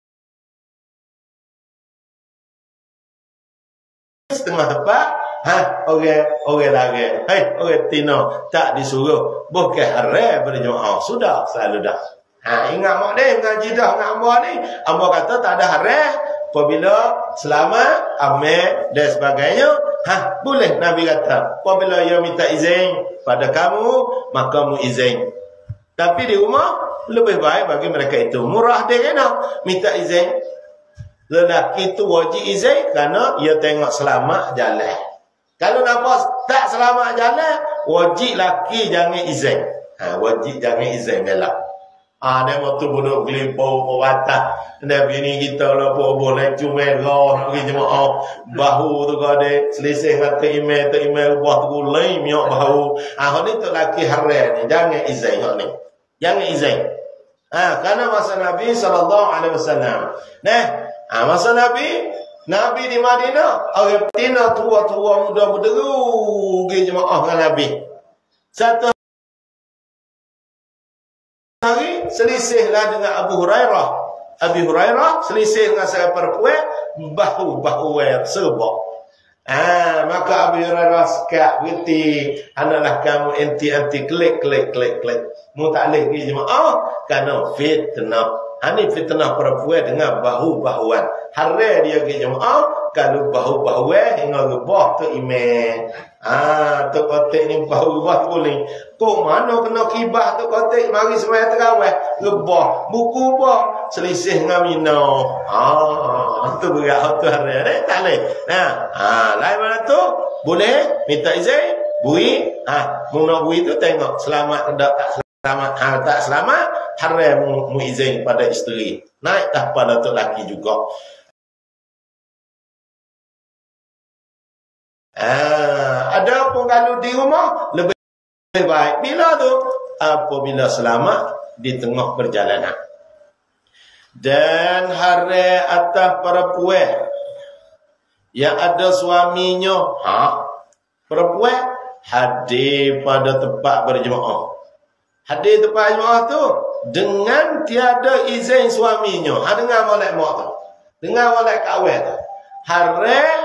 setengah tempat orang lagi. Orang tino tak disuruh bukan haram berjemaah. Sudah selalu dah. Ingat mak ni mengaji dah dengan hamba ni. Hamba kata tak ada haram apabila selamat, aman dan sebagainya. Boleh Nabi kata. Apabila ia minta izin pada kamu, maka mu izin. Tapi di rumah lebih baik bagi mereka itu murah dia kena minta izin. Lelaki itu wajib izin kerana ia tengok selamat jalan. Kalau nampak tak selamat jalan, wajib laki jangan izin. Wajib jangan izin belak. Dia waktu bodoh gelimpau pewatak. Dan bini kita lah boleh cuma nak pergi jemaah. Bahu tu kau ada selisih kata email buah tu gulai miak bahu. Ni tu laki haram ni. Jangan izin ni. Jangan izin. Kerana masa Nabi SAW. Masa Nabi di Madinah, orang betina tua-tua muda berderu pergi jemaah dengan Nabi. Satu hari selisihlah dengan Abu Hurairah. Abu Hurairah selisih dengan seorang perempuan bahu serbak. Maka Abu Hurairah sekat berhenti. Adalah kamu anti klik. Mu tak boleh pergi jemaah kerana fitnah. Ini fitnah perempuan dengan bahu-bahuan. Haram dia pergi jemaah kalau bahu-bahuan hingga rebah tu imam. Tu kotek ni bahu-bahu boleh. Kok mana kena kibah tu kotek mari semaya terawih. Rebah. Buku bah. Selisih dengan Mina. Tu berat tu haram. Tak boleh. Lain mana tu? Boleh minta izin. Bui. Mu nak bui tu tengok selamat tak selamat. Tak selamat. Haram mu izin pada isteri. Naik dah pada tu laki juga. Ada pun kalau di rumah lebih baik. Bila tu? Apabila selamat di tengah perjalanan. Dan haram atas perempuan yang ada suaminya. Perempuan hadir pada tempat berjemaah. Hadir tempat jemaah tu dengan tiada izin suaminya. Dengar molek mak tu. Dengar molek kawan tu. Haram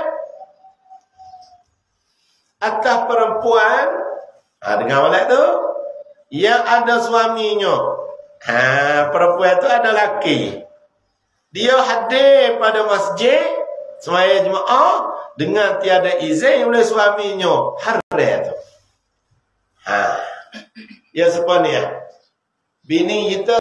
atas perempuan. Dengar molek tu. Yang ada suaminya. Perempuan tu ada laki. Dia hadir pada masjid semaya jemaah dengan tiada izin oleh suaminya. Haram tu. Ya sebenarnya bini kita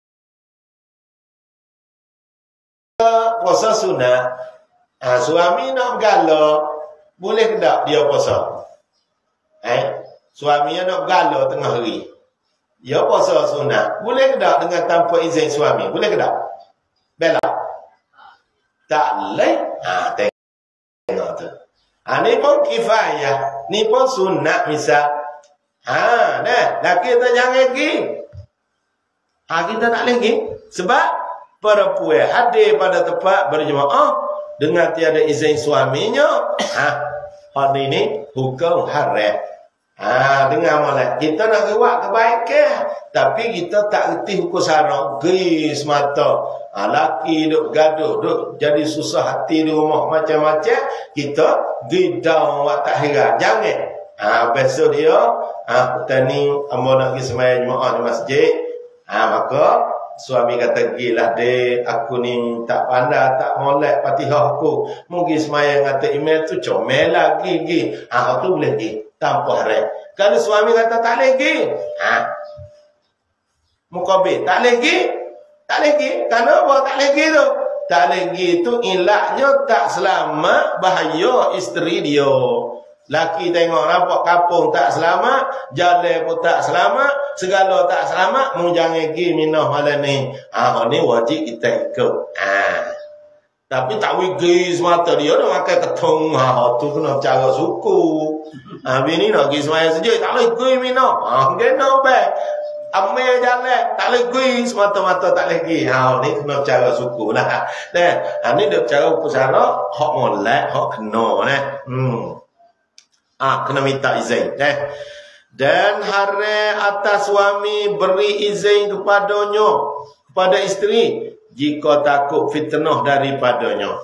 puasa sunat. Suami nak bergala, boleh ke tak dia puasa? Suaminya nak bergala tengah hari. Dia puasa sunat. Boleh ke tak dengan tanpa izin suami? Boleh ke tak? Bela. Tak boleh. Tengok tu. Ni pun kifayah. Ni pun sunat misal. Laki kita jangan pergi. Kita tak boleh pergi. Sebab perempuan hadir pada tempat berjemaah dengan tiada izin suaminya. Hari ini hukum haram. Dengar molek. Kita nak buat kebaikan, tapi kita tak reti hukum syarak. Pergi semata. Laki duk gaduh, duk jadi susah hati di rumah macam-macam. Kita gidau buat takhirat. Jangan. Besok dia petani amba nak pergi sembahyang jemaah di masjid. Maka suami kata gilah dek, aku ni tak pandai, tak molek Fatihah aku. Mungkin sembahyang kata email tu comel lagi gi. Tu boleh gi tanpa haram. Kalau suami kata tak boleh gi, mukabil tak boleh gi. Tak boleh gi. Kenapa tak boleh gi tu? Tak boleh gi tu ilahnya tak selamat bahaya isteri dia. Laki tengok nampak kampung tak selamat, jalan pun tak selamat, segala tak selamat, mu jangan pergi minah malam ni. Ni wajib kita ikut. Tapi tak pergi semata dia dah makan ketung. Tu kena cara suku. Bini nak pergi semayang saja, tak boleh pergi minah. Kena baik. Ambil jalan, tak boleh pergi semata-mata tak boleh pergi. Ni kena cara suku lah. Ni dia cara pusara, hak molek, hak kena. Kena minta izin. Dan hari atas suami beri izin kepadanya, kepada isteri, jika takut fitnah daripadanya.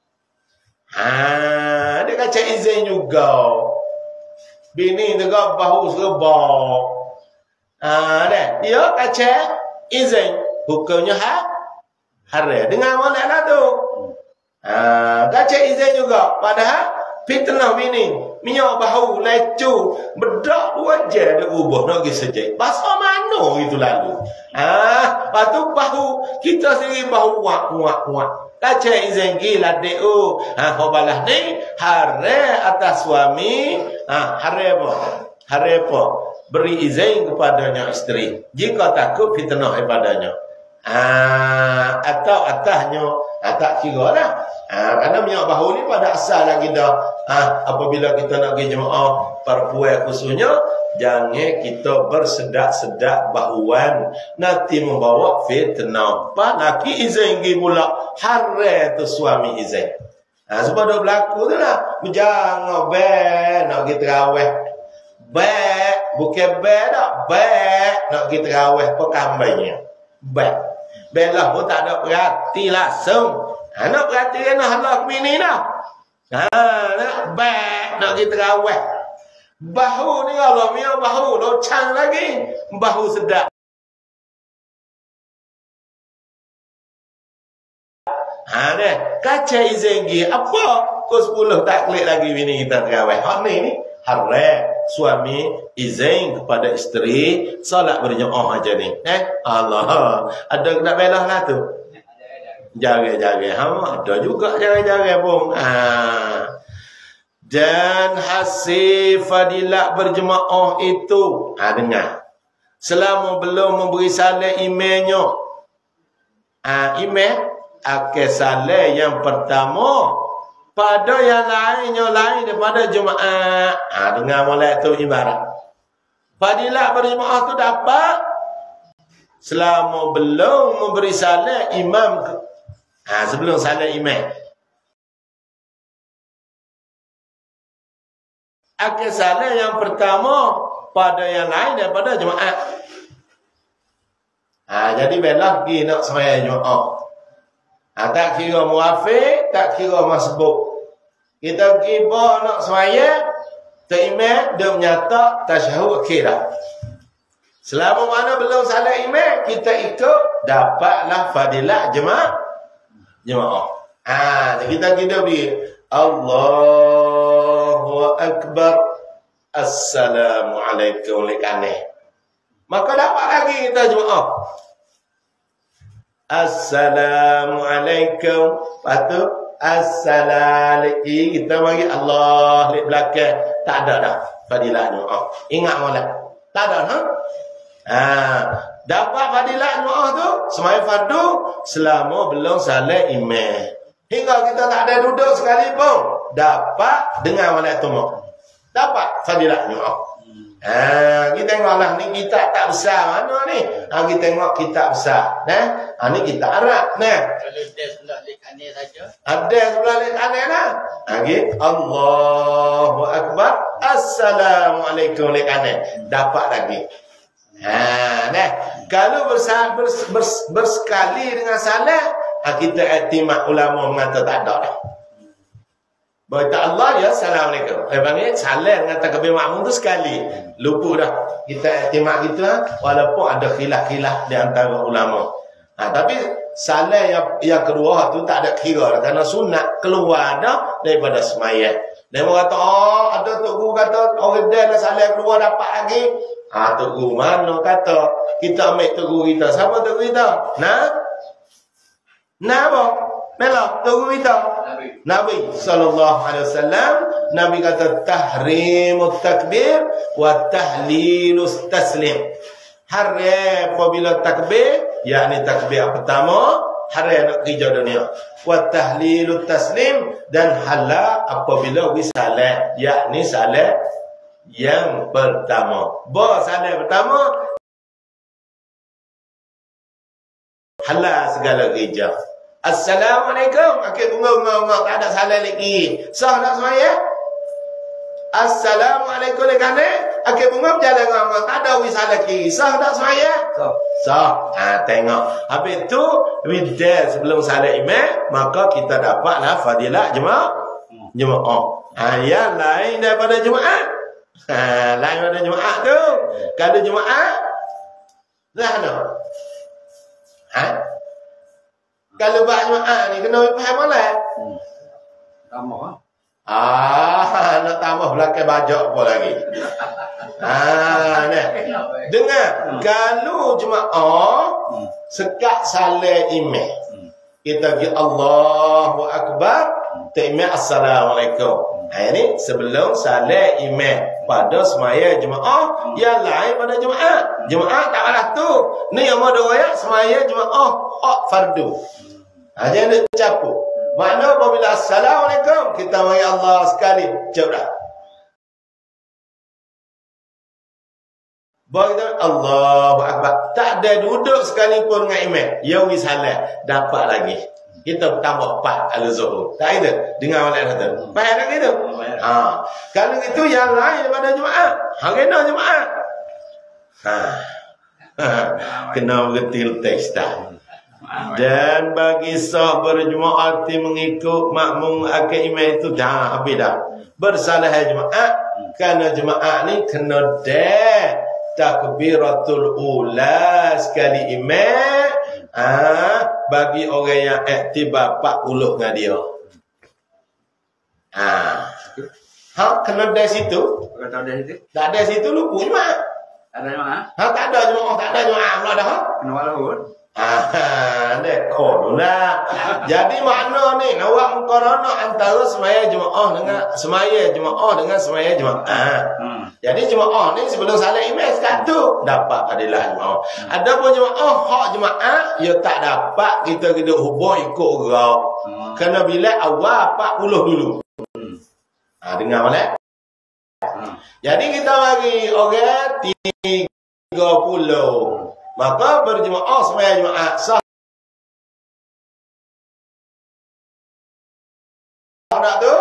Dia kata izin juga. Bini juga bahu serbak. Dia kata izin. Hukumnya hari. Dengan molek lah tu. Kata izin juga. Padahal fitnah bini. Minyak bahu, lecu, bedak wajah dia ubah nak pergi sejak. Pasal mana itu lalu? Lepas tu bahu, kita sendiri bahu wak. Kaca izin gila dek. Kau balas ni, hari atas suami, hari apa? Hari apa? Beri izin kepadanya isteri. Jika takut fitnah daripadanya. Atau atasnya, tak kira lah. Kerana minyak bahu ni pada asal lagi dah. Apabila kita nak pergi jemaah perempuan khususnya, jangan kita bersedak-sedak bahuan, nanti membawa fitnah. Laki izin pergi pula, hari tu suami izin. Sebab dah berlaku tu lah. Jangan nak pergi terawih. Bukan tak. Nak pergi terawih pekambainya. Belah pun tak ada perhati langsung. Nak perhati kena halak bini dah. Nak pergi terawih. Bahu ni kalau minyak bahu locang lagi. Bahu sedap. Kaca izin pergi. Apa? Pukul 10 tak klik lagi bini kita terawih. Ni hari suami izin kepada isteri solat berjemaah aja ni. Allah. Ada nak belah lah tu. Jaga-jaga. Ada juga jaga-jaga pun. Dan hasil fadilat berjemaah itu. Dengar. Selama belum memberi salat imamnya. Imam akan salat yang pertama pada yang lainnya lain daripada jemaah. Dengar molek tu ibarat. Fadilat berjemaah tu dapat selama belum memberi salat imam. Sebelum salat imam. Akan salat yang pertama pada yang lain daripada jemaah. Jadi belah pergi nak sembahyang jemaah. Tak kira muafiq, tak kira masbuk. Kita pergi nak sembahyang, imam dia menyata tasyahud akhirah. Selama mana belum salat imam, kita ikut dapatlah fadilat jemaah. Kita pergi Allahu Akbar, Assalamualaikum lekane. Maka dapat lagi kita jemaah. Assalamualaikum. Lepas assalamualaikum. Kita bagi Allah di belakang. Tak ada dah fadilat doa. Ingat molek. Tak ada dapat fadilat doa tu sembahyang fardu selama belum salat imam. Hingga kita tak ada duduk sekalipun, dapat dengar molek tu. Dapat fadilat doa. Kita tengoklah ni kitab tak besar mana ni. Kita tengok kitab besar. Ni kitab Arab. Kalau ada sebelah lek kanan saja. Ada sebelah lek kanan lah. Allahu Akbar, Assalamualaikum lek kanan. Dapat lagi. Kalau bersekali dengan salat, kita iktimad ulama mengatakan tak ada dah. Baca Allah ya Assalamualaikum. Panggil salam dengan takbir makmum tu sekali. Lupa dah. Kita iktimad gitu walaupun ada khilaf-khilaf di antara ulama. Tapi salam yang kedua tu tak ada kira kerana sunat keluar dah daripada sembahyang. Dia kata ada tok guru kata orang dah salam keluar dapat lagi. Tok guru mana kata kita ambil tok guru kita. Siapa tok guru kita? Nah apa? Melak tunggu kita. Nabi sallallahu alaihi wasallam, Nabi kata tahrimut takbir wa tahlilus taslim. Haram apabila takbir, yakni takbir pertama, haram nak kerja dunia. Wa tahlilut taslim, dan halal apabila salat, yakni salat yang pertama. Salat pertama halal segala kerja. Assalamualaikum. Akhir bunga-bunga tak ada salah lagi. Sah tak semaya? Assalamualaikum lekane. Akhir bunga berjalan ngomong tak ada salah lagi. Sah tak semaya? Sah. Tengok. Habis tu wida sebelum salat imam, maka kita dapatlah fadilah jemaah. Yang lain daripada jemaah. Lain daripada jemaah tu. Kalau jemaah lah no. Kalau buat jemaah ni kena faham boleh. Tambah. Nak tambah belakang bajak apa lagi. Nah. Dengar, kalau jemaah sekat salat imam, kita pergi Allahu Akbar, imam Assalamualaikum. Ini sebelum salat imam pada semaya jemaah, yang lain pada jemaah. Jemaah tak kalah tu. Ni yang mau doa semaya jemaah fardu. Jangan nak capuk. Makna apabila Assalamualaikum, kita mari Allah sekali. Jawab dah. Baru kita Allahu Akbar. Tak ada duduk sekalipun dengan imam. Ya wis salat. Dapat lagi. Kita tambah 4 al-zuhur. Tak ada. Dengar malam kata. Faham tak gitu? Kalau itu yang lain daripada jemaah. Kena jemaah. Kena betul teks dah. Dan bagi sah berjemaah mengikut makmum akan imam itu dah habis dah. Bersalah jemaah, kerana jemaah ni kena dah takbiratul ula sekali imam. Bagi orang yang iktibar 40 dengan dia. Kena dah situ. Tak ada situ lupa jemaah. Ada jemaah? Tak ada jemaah pula dah. Kena walahun. Lah. Jadi makna ni awak mukarana antara semaya jemaah dengan semaya jemaah. Jadi jemaah ni sebelum salat imam satu dapat fadilah jemaah. Ada pun jemaah hak jemaah dia tak dapat kita kena hubung ikut gerak. Kena bila awal 40 dulu. Dengar molek. Jadi kita bagi orang 30. Maka berjemaah semaya jemaah sah. Tak tu?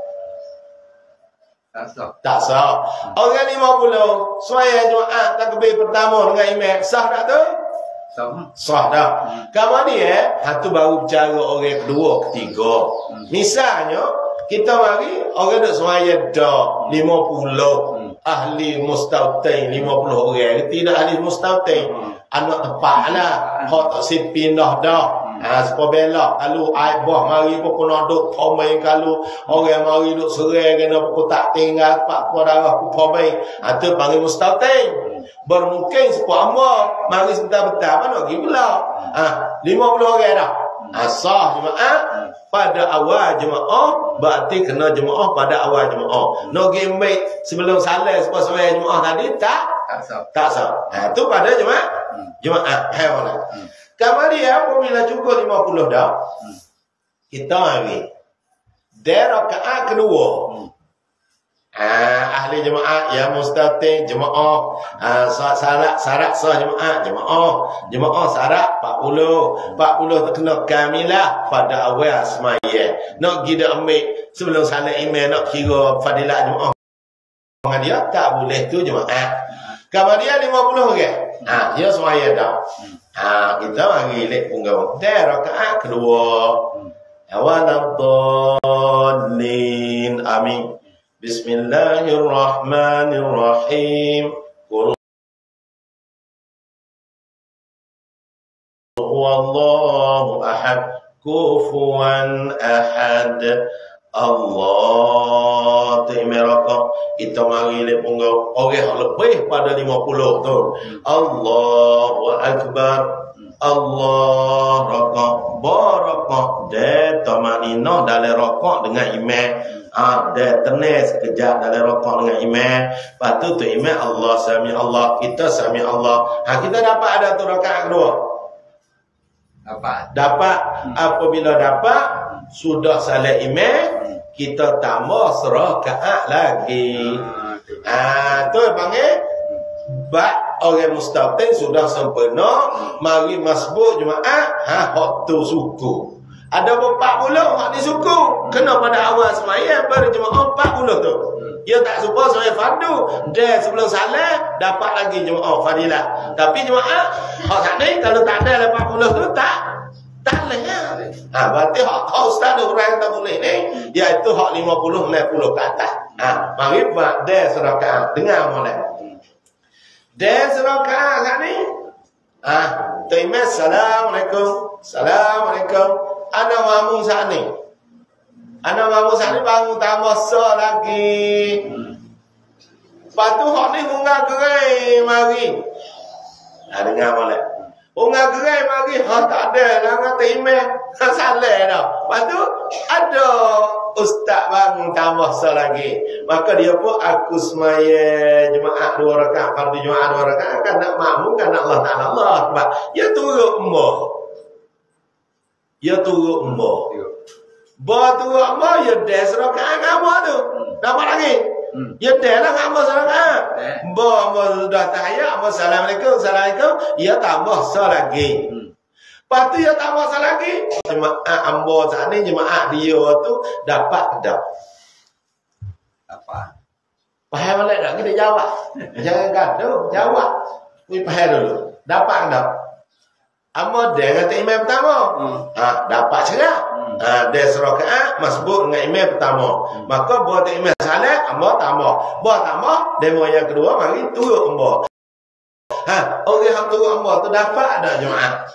Tak sah. Orang 50 semaya jemaah takbir pertama dengan imam sah tak tu? Sah dah. Kemudian tu baru bicara orang kedua, ketiga. Misalnya kita mari orang nak semaya dah 50. Ahli mustautain 50 orang. Tidak ahli mustautain. Anak tepat lah. Hak tak pindah dah. Sepabela. Kalau aibah mari pun kena duk pomai. Kalau orang mari duk serai kena pun tak tinggal. Pak darah pun pomai. Itu panggil mustautain. Bermungkin sepuak amma. Mari sebentar-bentar. Mana pergi pula? 50 orang dah. Sah jemaah pada awal jemaah, berarti kena jemaah pada awal jemaah. No gembek sebelum salat sebab jemaah tadi tak sah. Itu pada jemaah. Kemudian apabila cukup 50 dah, kita mari rakaat kedua. Ahli jemaah yang mustatin jemaah syarat sah jemaah syarat 40 terkena kamilah pada awal semaya. Nak kita ambil sebelum salat imam nak kira fadilat jemaah dengan dia tak boleh tu jemaah. Kemudian 50 orang dia semaya dah. Kita mari lek punggung rakaat kedua. Awaladhdallin. Amin. Bismillahirrahmanirrahim. Qul huwallahu ahad, kufuwan ahad. Allah Ta'ala. Kita mari le punggung orang lebih pada 50 tu. Allahu Akbar. Allah rokok, borokok, de tomanino dalam rokok dengan imam. De tenis sekejap dalam rokok dengan imam. Lepas tu imam Allah sami Allah, kita sami Allah. Kita dapat ada tu rakaat kedua. Dapat. Apabila dapat sudah salat imam, kita tambah serakaat lagi. Tu panggil bak orang mustaqim sudah sempurna, mari masbuk Jumaat, hak tu suku. Ada 40 hak ni suku. Kena pada awal sembahyang baru Jumaat 40 tu. Dia tak suka sembahyang fardu, dia sebelum salat dapat lagi Jumaat fadilah. Tapi Jumaat hak ni kalau tak ada 80 tu tak leh. Berarti hak ustaz orang tak boleh ni, iaitu hak 50 60 ke atas. Mari buat dia serakaat dengar molek. Dia serakaat kat ni. Terima assalamualaikum. Assalamualaikum. Ana mamu sani. Bangun tambah so lagi. Patu hak ni unga gerai mari. Dengar molek. Unga gerai mari hak tak ada lah kata imam. Salah dah. Patu ada ustaz bangun tambah so lagi. Maka dia pun aku semaya Jumaat 2 rakaat, fardu Jumaat 2 rakaat kan nak makmum kan Allah Taala Allah Akbar. Ya turut embah. Ba turut embah ya des rakaat ngapa tu? Dapat lagi. Ya des lah ngapa rakaat. Ba sudah tahiyat, assalamualaikum, ya tambah so lagi. Lepas tu dia tambah lagi. Jemaah ambo saat ni jemaah dia tu dapat tak? Apa? Faham balik tak? Kita jawab. Jangan gaduh, jawab. Ni faham dulu. Dapat tak? Ambo dia kata imam pertama. Dapat cerah. Dia serakaat masbuk dengan imam pertama. Maka buat imam salat, ambo tambah. Buat tambah, demo yang kedua mari turut ambo. Orang yang turut ambo tu dapat tak jemaah?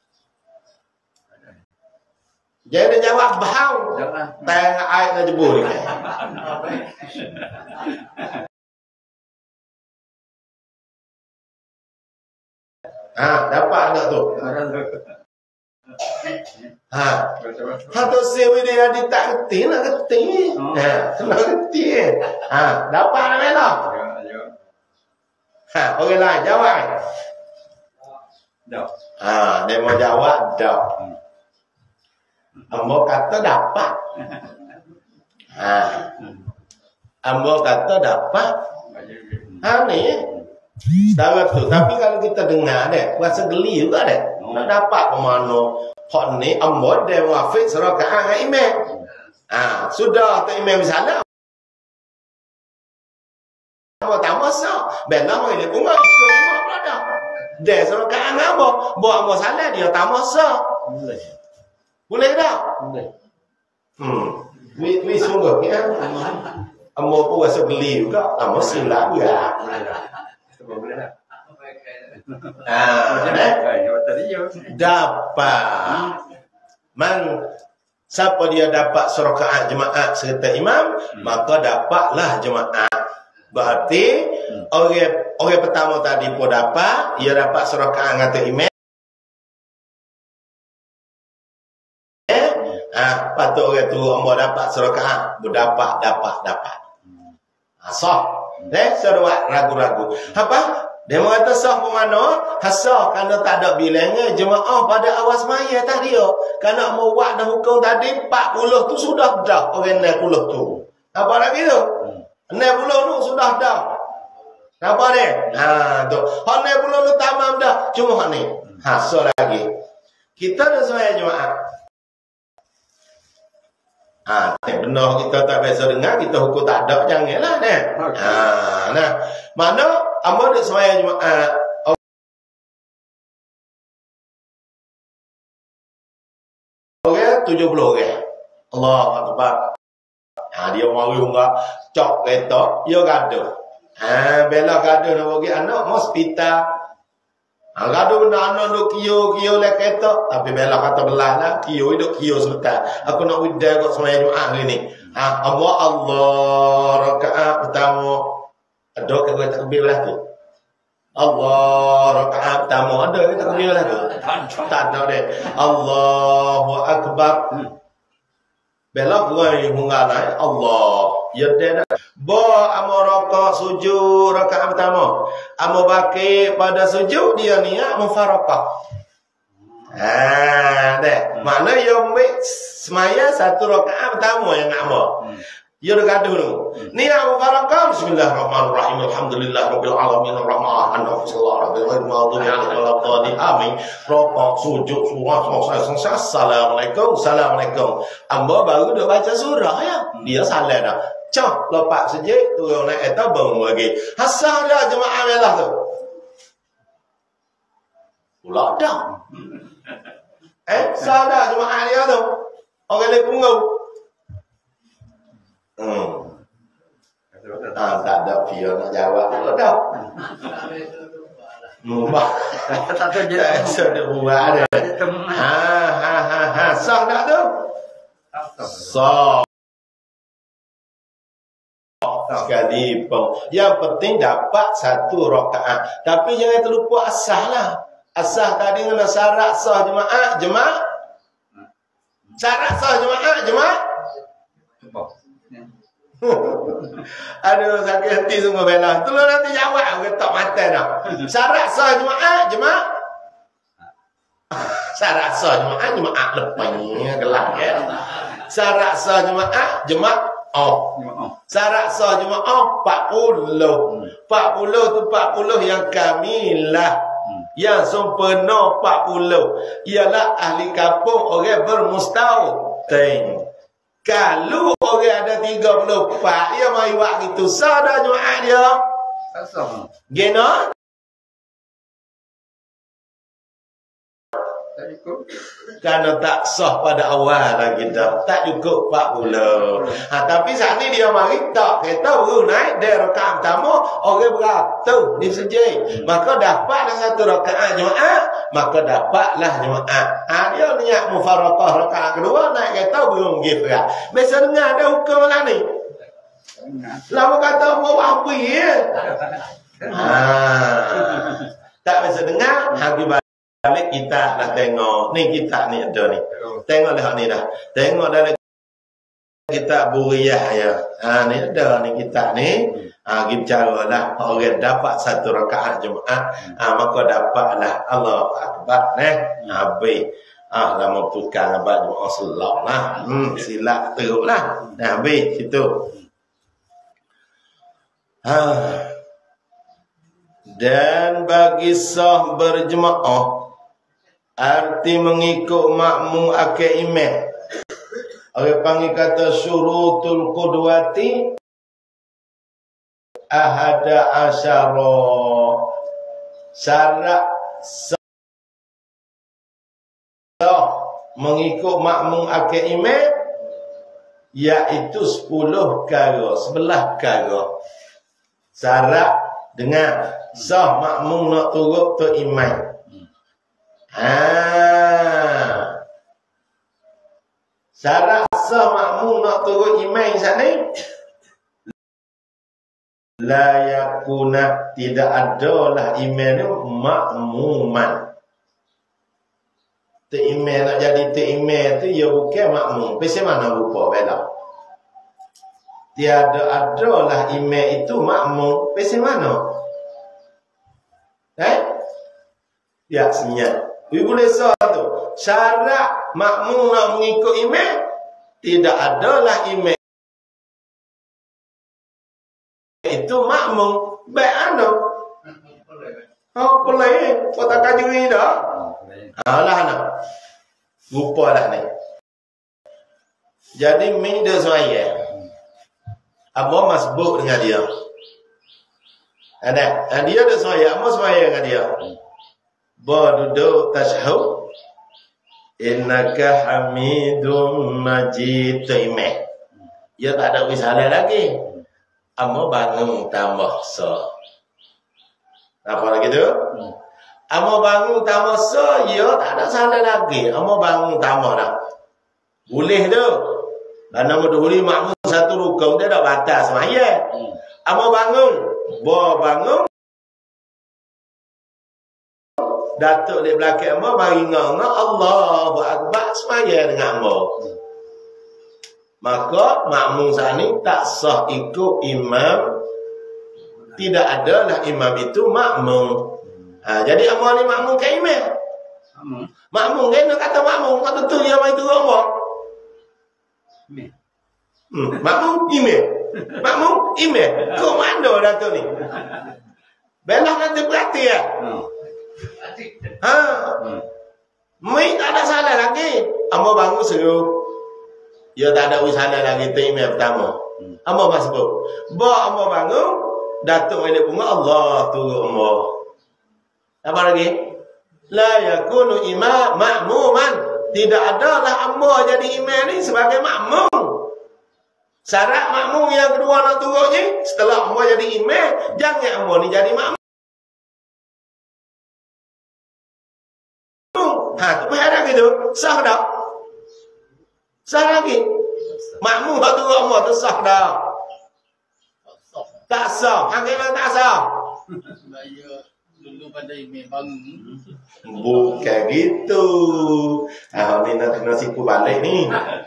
Jadi dia jawab bau. Tengah air dah jebur ni. Dapat tak tu? Tu sewi dia tak kerti nak kerti. Kena kerti. Dapat tak melak? Orang lain jawab. Dia mau jawab dak. Ambo kata dapat. Ambo kata dapat. Ni dapat tu. Tapi kalau kita dengar deh, rasa geli juga deh. Nak dapat ke mana? Hak ni ambo dia wafik serakaat dengan imam. Sudah tu imam salat. Ambo tak masak. Bela mai dia bunga ikut rumah berada. Dia serakaat dengan ambo. Buat ambo salat dia tak masak. Boleh tak? Boleh. Ni sungguh ya. Ambo pun rasa geli juga. Ambo silap juga. Boleh tak? Dapat. Siapa dia dapat serakaat jemaat serta imam, maka dapatlah jemaat. Berarti orang pertama tadi pun dapat, dia dapat serakaat dengan imam. Patut orang tu ambo dapat serakaat, dapat. Sah. Seruat ragu-ragu. Apa? Dia mengata sah ke mana? Sah kerana tak ada bilangnya jemaah pada awal semaya tadi dia. Kerana mau buat dah hukum tadi 40 tu sudah dah orang 60 tu. Apa lagi tu? 60 tu sudah dah. Apa dia? Tu. Hak 60 tu tamam dah. Cuma hak ni. Sah lagi. Kita dah semaya jemaah. Benar kita tak biasa dengar, kita hukum tak ada, janganlah nah. Mana ambo dak semaya Jumaat. Orang 70 orang. Allah Akbar. Dia mari enggak cok kereta, dia gaduh. Bela gaduh nak bagi anak hospital. Gaduh benda anak duk kio le kereta, tapi bela kata belah lah, kio sebentar. Aku nak widai kot semaya Jumaat hari ni. Allah rakaat pertama. Ada ke tak kebir belah tu? Allah rakaat pertama ada kita kena lah tu. Tak ada deh. Allahu akbar. Belok goi mungalai Allah. Ya dah. Ba amo rakaat sujud rakaat pertama. Amo baki pada sujud dia niat mufarakah. Deh. Mana yang ambil semaya satu rakaat pertama yang amo. Ya dah gaduh tu. Niat mufarakah. Bismillahirrahmanirrahim. Alhamdulillahirabbil alamin arrahman arrahim. Amin. Rakaat sujud surah selesai. Assalamualaikum. Assalamualaikum. Amba baru dah baca surah ya. Dia salah dah. Cak lepas sejik turun naik atas bangun lagi. Hasah dah jemaah melah tu. Pula dah. Sah dah jemaah dia tu. Orang lain punggung. Tak ada pihak nak jawab. Pula dah. Mubah. Tak tahu je. Sudah buat ada. Sah tak tu? Sah. Sekali pun. Yang penting dapat satu rakaat. Tapi jangan terlupa asah lah. Asah tadi kena syarat sah jemaah. Syarat sah jemaah. Aduh, sakit hati semua bela. Tolong nanti jawab. Aku tak mata dah. Syarat sah jemaah. Syarat sah jemaah lepasnya gelap ya. Syarat sah jemaah. Syarat sah jemaah 40. 40 tu 40 yang kamilah. Yang sempurna 40 ialah ahli kampung orang bermustautin. Kalau orang ada 34 dia mai buat gitu sah dah jemaah dia. Sah. Gena kerana tak sah pada awal lagi dah. Tak cukup 40. Tapi saat ni dia mari tak kereta baru naik dari rakaat pertama orang beratus di masjid. Maka dapatlah satu rakaat jemaah, maka dapatlah jemaah. Dia niat mufarakah rakaat kedua naik kereta baru pergi berat. Biasa dengar ada hukum lah ni. Lama kata mau apa ya? Tak biasa dengar hagi balik kita nak tengok ni kita ni ada ni. Tengok dah ni dah. Tengok dalam kitab Buriyah ya. Ni ada ni kita ni. Kita caralah orang dapat satu rakaat Jumaat, maka dapatlah Allah Akbar habis. Lama tukang abad Jumaat selak lah. Silap teruklah. Habis situ. Dan bagi sah berjemaah arti mengikut makmum akal imam. Orang panggil kata syurutul qudwati ahada asyara. Syarat sah mengikut makmum akal imam iaitu 10 perkara, 11 perkara. Syarat dengan sah makmum nak turut tu imam. Syarat sah makmum nak turut imam sana la yakuna, tidak adalah imam ni makmuman. Tu imam nak jadi tu imam tu ya bukan makmum. Pasal mana rupa bela? Tiada adalah imam itu makmum. Pasal mana? Ya senyap. Ibu desa tu syarat makmum nak mengikut imam, tidak adalah imam itu makmum. Baik anu. Boleh. Kau tak kajui dah. Lah nak. Lupa dah ni. Jadi minda saya. Abang masbuk dengan dia. Ada. Dia ada saya. Abang saya dengan dia. Duduk tashahud. Innaka hamidum majid imam. Dia tak ada wisalah lagi. Amo bangun tambah so. Apa lagi tu? Amo bangun tambah so, ya tak ada salah lagi. Amo bangun tambah dah. Boleh tu. Karena mudhuri makmum satu rukun dia dah batas semaya. Amo bangun. Bangun datuk di belakang hamba bagi ngok Allahu Akbar semaya dengan hamba. Maka makmum sani tak sah ikut imam. Tidak adalah imam itu makmum. Jadi hamba ni makmum ke imam. Makmum kan kata makmum kata tu dia mai turun hamba. Makmum imam. Makmum imam. Kau mana datuk ni? Belah nanti berarti ya. Mai tak ada salah lagi. Hamba bangun seru. Ya tak ada usaha lagi tu imam pertama. Hamba masuk. Hamba bangun, datuk mai bunga Allah turun hamba. Apa lagi? La yakunu imam ma'muman. Tidak adalah hamba jadi imam ni sebagai makmum. Syarat makmum yang kedua nak turunnya setelah hamba jadi imam, jangan hamba ni jadi makmum. Tu bahaya gitu. Sah dah. Sah lagi. Makmum hak tu hamba tu sah dah. Tak sah. Hak memang tak sah. Dulu pada imam bangun. Bukan gitu. Ni nak kena sipu balik ni.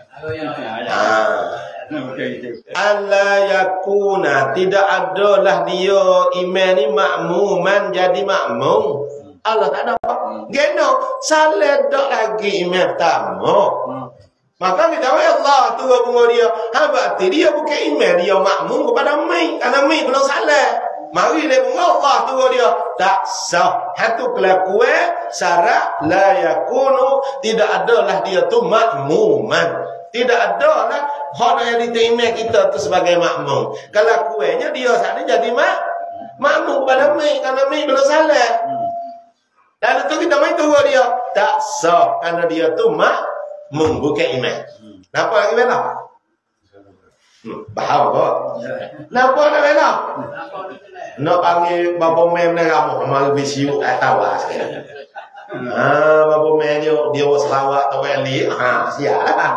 Allah yakuna, tidak adalah dia imam ni makmuman jadi makmum. Allah tak ada apa. Geno salah dak lagi imam pertama. Maka kita Allah tu bunga dia. Berarti dia bukan imam, dia makmum kepada mai. Karena mai belum salah. Mari dia bunga Allah tu dia. Tak sah. Satu kelakuan syarat la yakunu, tidak adalah dia tu makmuman. Tidak adalah hak yang diterima kita tu sebagai makmum. Kalau kuenya dia sana jadi makmum kepada mai. Karena mai belum salah. Dan itu kita main tunggu dia. Tak sah. Kerana dia tu makmum bukan imam. Kenapa lagi bela? Bahau kok. Kenapa nak bela? Nak panggil bapa mem ni kamu. Amal bisiu tak tahu lah. Bapa mem dia was lawak atau wali. Siap lah.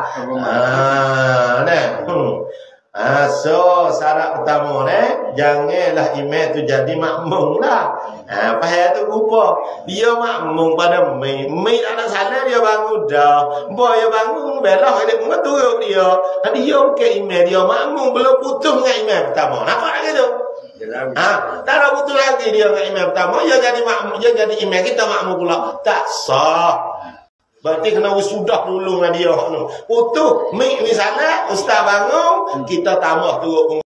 So syarat pertama ni, janganlah imam tu jadi makmum lah. Pahal tu rupa dia makmum pada mai tak ada salah, dia bangun dah. Boy dia bangun belah dia pun turun dia. Dia bukan imam, dia makmum belum putus dengan imam pertama. Nampak tak gitu? Tak ada putus lagi dia dengan imam pertama, dia jadi makmum, dia jadi imam, kita makmum pula. Tak sah. Berarti kena sudah dulu dengan dia. Putus mik misalnya ustaz bangun, kita tambah turun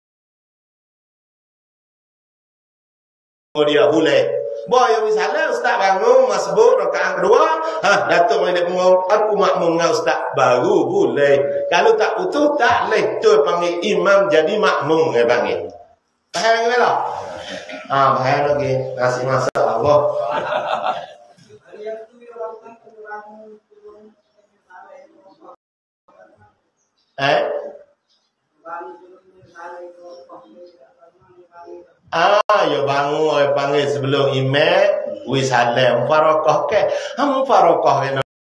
dia boleh. Boy misalnya ustaz bangun masbuk rakaat kedua, datuk mai dia pengong, aku makmum dengan ustaz baru boleh. Kalau tak putus tak leh tu panggil imam jadi makmum dia panggil. Faham ke tak? Faham lagi. Kasih masak Allah. Ya bangun panggil sebelum imam wis salam farokoh ke. Farokoh ke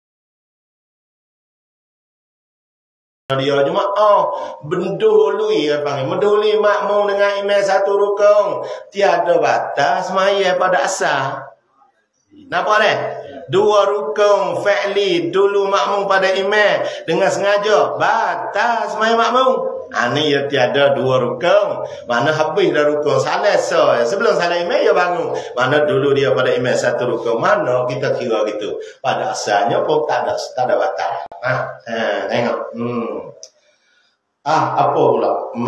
dia cuma mendahului panggil mendahului makmum dengan imam satu rukun, tiada batas maya pada asal. Nampak ni? Dua rukun fi'li dulu makmum pada imam dengan sengaja batas mai makmum. Ni ya tiada dua rukun. Mana habis dah rukun salah sebelum salah imam ya bangun. Mana dulu dia pada imam satu rukun, mana kita kira gitu. Pada asalnya pun tak ada batas. Tengok. Apa pula?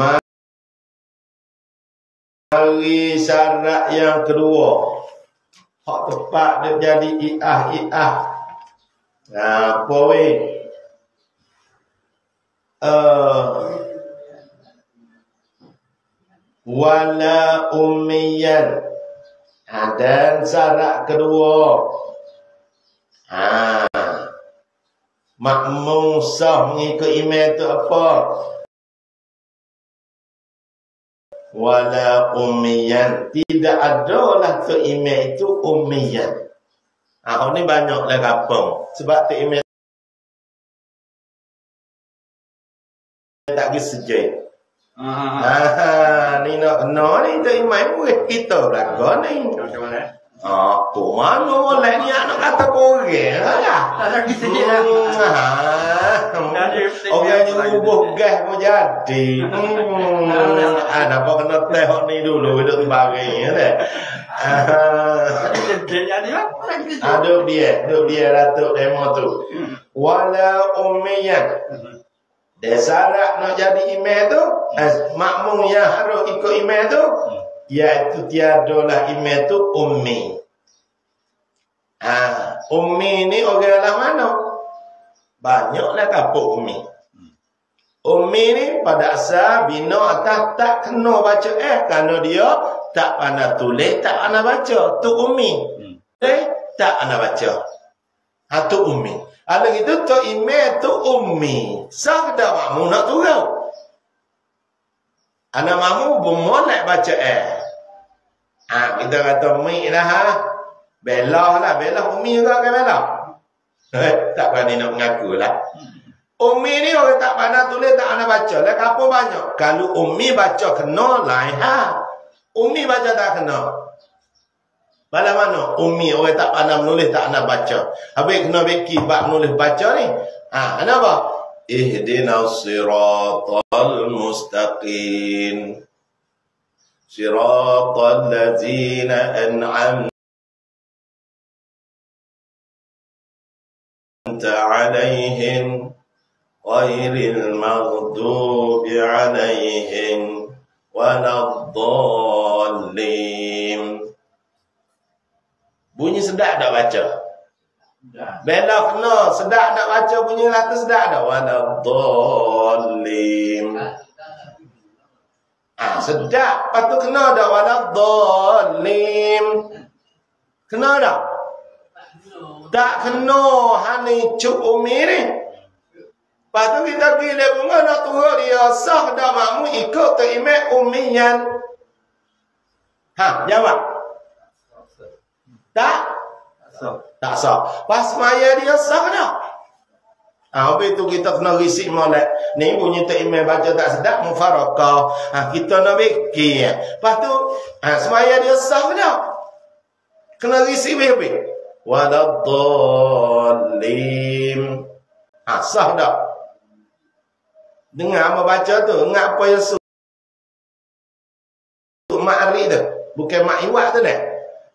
Mari syarat yang kedua. Hak tepat dia jadi i'ah. Apa weh? Wala ummiyan. Dan syarat kedua. Makmum sah mengikut imam itu apa? Wala ummiyan. Tidak adalah tu imam itu ummiyan. Ni banyaklah kampung. Sebab tu imam tak pergi sejak. Ni ni tu imam kita belakang ni. Macam mana? Apa mana boleh ni anak kata korang lah. Lagi sikit lah. Orang yang rubuh gas pun jadi. Apa kena tengok ni dulu duduk baring dah. Duduk dia Datuk demo tu. Wala ummiyan. Dia syarat nak jadi imam tu, makmum yang harus ikut imam tu, iaitu tiadalah imam tu ummi. Ummi ni orang lah mana? Banyaklah kapuk ummi. Ummi ni pada asal bina atas tak kena baca kerana dia tak pandai tulis, tak pandai baca. Tu ummi. Tak pandai baca. Tu ummi. Ada gitu tu imam tu ummi. Sah dah makmum nak turun. Anak makmum bermolek baca kita kata mi lah Bela lah, bela ummi juga kan bela. Tak berani nak mengaku lah. Ummi ni orang tak pandai tulis, tak pandai baca. Lah apa banyak? Kalau ummi baca kena lain Ummi baca tak kena. Bala mana? Ummi orang tak pandai menulis, tak pandai baca. Habis kena beki bab menulis baca ni. Kenapa? Ihdinas siratal mustaqim. Siratal ladzina an'amta عليهم غير المغضوب عليهم ولا الضالين. Bunyi sedap tak baca? Bela kena sedap tak baca bunyi lah tu sedap tak? Wala dhalin. Sedap patut kena dak wala dhalin. Kena tak? Tak kena hani cuk umi ni. Lepas tu kita pergi bunga nak turun dia sah dah makmu ikut ke imam ummiyan. Jawab. Tak? Tak sah. Pas maya dia sah dah. Habis tu kita kena risik molek. Ni bunyi tak imam baca tak sedap mufarakah. Kita nak fikir. Lepas tu semaya dia sah dah. Kena risik bebe. Waladhallim. Sah dah. Dengar apa baca tu. Ingat apa yang ma'ari tu. Bukan ma'iwat tu dah.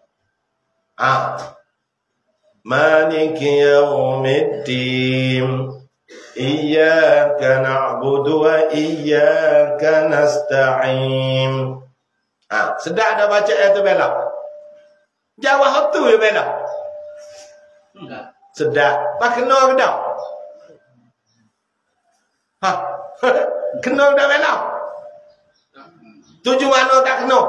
Maliki yaumiddin. Iyyaka na'budu wa iyyaka nasta'in. Sedap dah baca ayat tu bela. Jawab tu ya bela. Sedap. Pak kena ke tak? Kena ke tak bela? Tuju mana tak kena?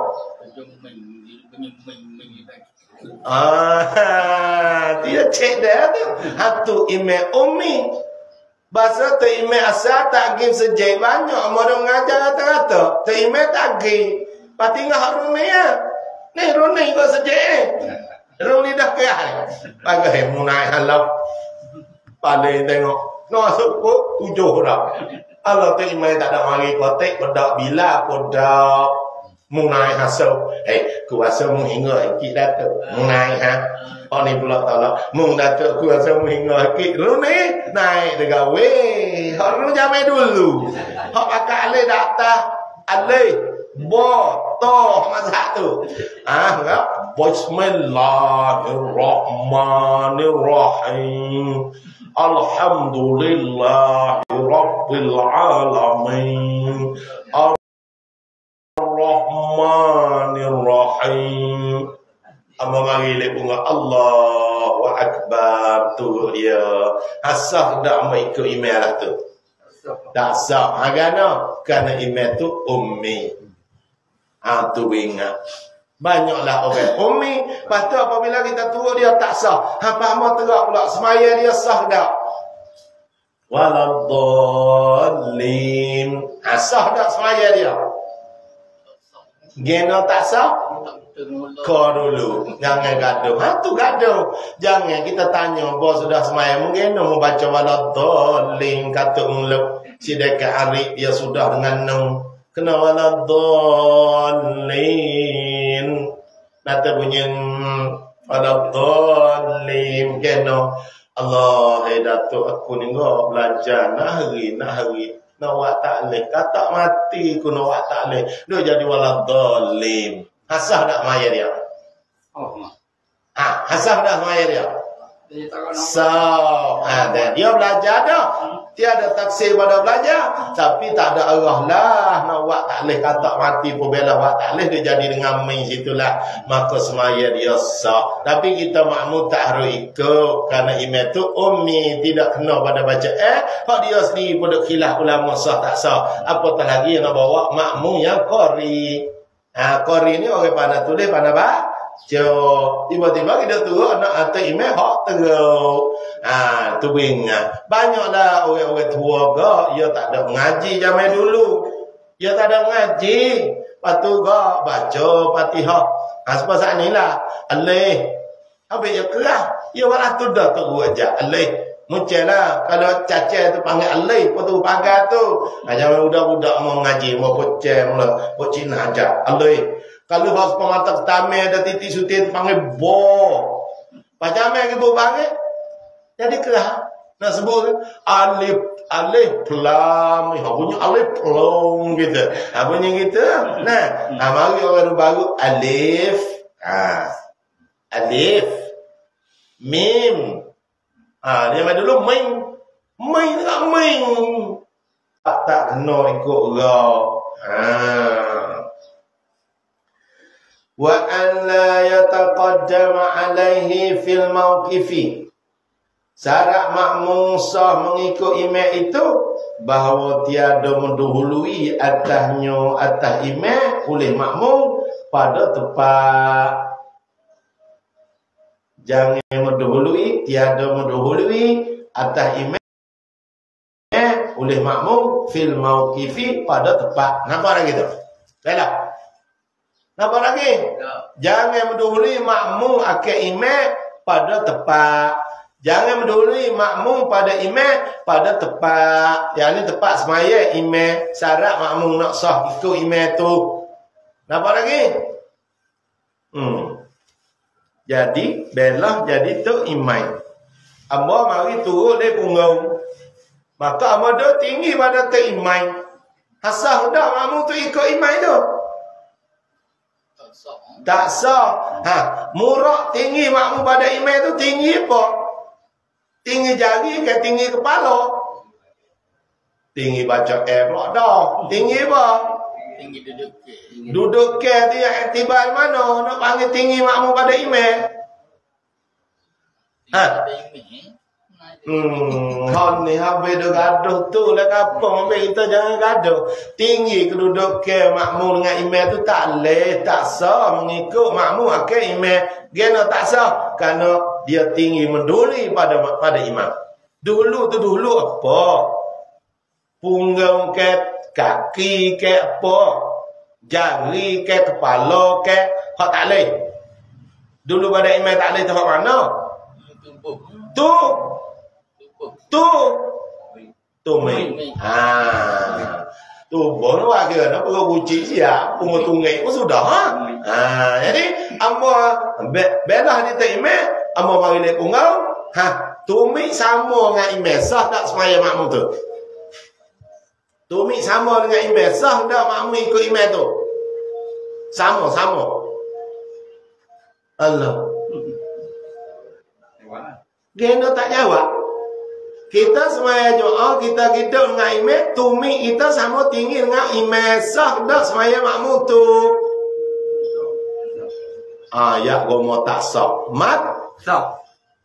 Dia cek dah tu. Hatu imam ummi. Bahasa tu imam asal tak give sejak banyak. Mereka mengajar kata-kata. Tu imam tak give. Lepas tinggal harun ni ya. Ni harun ni kau sejak ni. Harun ni dah kaya ni. Bagai munai halau. Pandai tengok. Masuk pun 7 dah. Allah tu imam tak ada mari kotek. Bedak bila bedak. Munai hasil. Kuasa mu hingga ikit datuk. Munai Oh ni pula tolak. Mung datuk kuasa mu hingga ikit. Lu ni naik dengan weh. Hak lu jamai dulu. Hak pakai alih datang. Alih. Botoh masak tu. Bismillahirrahmanirrahim. Alhamdulillahirabbil alamin. Ar-Rahmanir-Rahim. Amang le bunga Allahu Akbar tu dia. Asah dak mai ikut email lah tu. Tak sah. Agana kerana email tu ummi. Tu ingat. Banyaklah orang ummi. Lepas tu apabila kita tua dia tak sah. Apa-apa tegak pula semaya dia sah dak. Waladhalin. Sah dak semaya dia. Gena tak sah? Kau dulu. Jangan gaduh. Tu gaduh. Jangan kita tanya. Bos sudah semayang. Mungkin mau baca waladhalin. Kata mulut. Si dekat Arif dia sudah dengan nung. Kena waladhalin. Nanti bunyi Waladhalim kena Allah Datuk aku ni kau belajar nak hari nak buat taklif kata mati ku nak buat taklif dia jadi waladhalim hasah dak maya dia hasah dak maya dia dan dia belajar dah tiada taksir pada belajar tapi tak ada arah lah nak buat taklif kata mati pun bela buat taklif dia jadi dengan main situlah maka semaya dia sah tapi kita makmum tak harus ikut kerana imam tu ummi tidak kena pada baca hak dia sendiri pun dak khilaf ulama sah tak sah apatah lagi yang nak bawa makmum yang qari qari ni orang pandai tulis pandai baca tiba-tiba kita turun nak atas imam hak teruk tu ingat banyaklah orang-orang tua gak dia tak ada mengaji zaman dulu dia tak ada mengaji lepas tu gak baca Fatihah sebab saat ni lah alih habis dia kerah dia walah tu dah teruk aja alih muncul lah kalau caca tu panggil alih lepas tu panggil tu jangan budak-budak mau mengaji mau poceng mula mau Cina aja alih kalau bos pemata pertama ada titik sutir panggil bo. Macam mana ibu panggil? Jadi kerah. Nak sebut alif lam. Bunyi alif long gitu. Bunyi gitu. Nah, mari orang baru alif. Alif. Mim. Dia mari dulu min. Min tak min. Tak kena ikut ra. Wa an la yataqaddama alaihi fil mawqifi. Syarat makmum sah mengikut imam itu bahawa tiada mendahului atas imam oleh makmum pada tempat. Jangan mendahului, tiada mendahului atas imam oleh makmum fil mawqifi pada tempat. Nampak lagi tu? Baiklah. Nampak lagi? Jangan mendahului makmum akan imam pada tempat. Jangan mendahului makmum pada imam pada tempat. Yang ni tempat semaya imam. Syarat makmum nak sah ikut imam tu. Nampak lagi? Jadi, belah jadi tu imam. Amba mari turun dia punggung. Maka amba dah tinggi pada tu imam. Asal dah makmum tu ikut imam tu. Tak sah. Murak tinggi makmum pada imam tu tinggi apa? Tinggi jari ke tinggi kepala? Tinggi baca pula dah. Tinggi apa? Tinggi duduk ke. Duduk ke tu yang iktibar mana? Nak panggil tinggi makmum pada imam? Hal ni habis dah gaduh tu lah kapang habis kita jangan gaduh. Tinggi kedudukan makmum dengan imam tu tak leh, tak sah mengikut makmum akan imam. Gena tak sah kerana dia tinggi menduli pada imam. Dulu tu dulu apa? Punggung ke kaki ke apa? Jari ke kepala ke hak tak leh. Dulu pada imam tak leh tu hak mana? Tu main. Tu boleh wakil nak pergi buci siap, pungut tungai pun sudah. Jadi amba belah di imam, amba mari lek pungau. Tumi sama dengan imam sah tak semaya makmum tu. Tumi sama dengan imam sah tak makmum ikut imam tu. Sama. Allah. Geno tak jawab. Kita semaya doa, kita hidup dengan imam, tumi kita sama tinggi dengan imam. Sah dah semaya makmum tu. Ya gomo tak sah. Sah.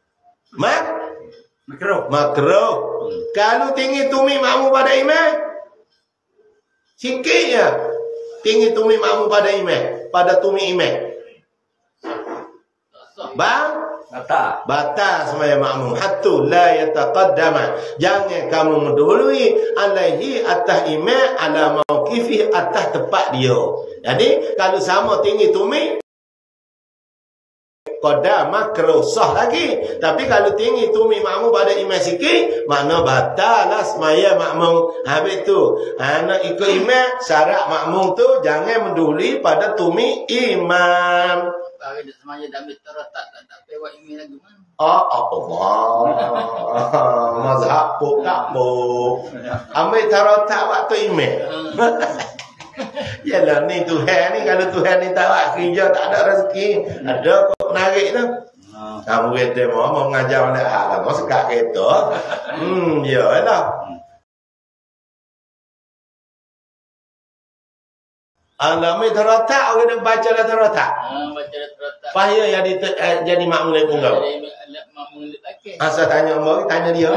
Makruh. Kalau tinggi tumi makmum pada imam, sikitnya tinggi tumi makmum pada imam, pada tumi imam. Bang? Batal semaya makmum hatta la yataqaddama. Jangan kamu mendahului alaihi atas imam ala mauqifi atas tempat dia. Jadi kalau sama tinggi tumi qada makruh sah lagi. Tapi kalau tinggi tumi makmum pada imam sikit makna batal lah semaya makmum. Habis tu nak ikut imam syarat makmum tu jangan mendahului pada tumi imam. Kalau dia semaya dah ambil terotak tak pewak email lagi mana? Allah. Mazhab pun tak pun. Ambil tarotak waktu email. Yalah ni Tuhan ni, kalau Tuhan ni tak kerja tak ada rezeki, ada kok menarik tu. Kamu kata mau mengajar oleh hal mau sekat kereta. Yalah. Alami tarotak orang nak baca dah tarotak. Baca dah terotak. Pahaya jadi makmum lagi pun kau. Jadi makmum dia pakai. Asal tanya orang tanya dia.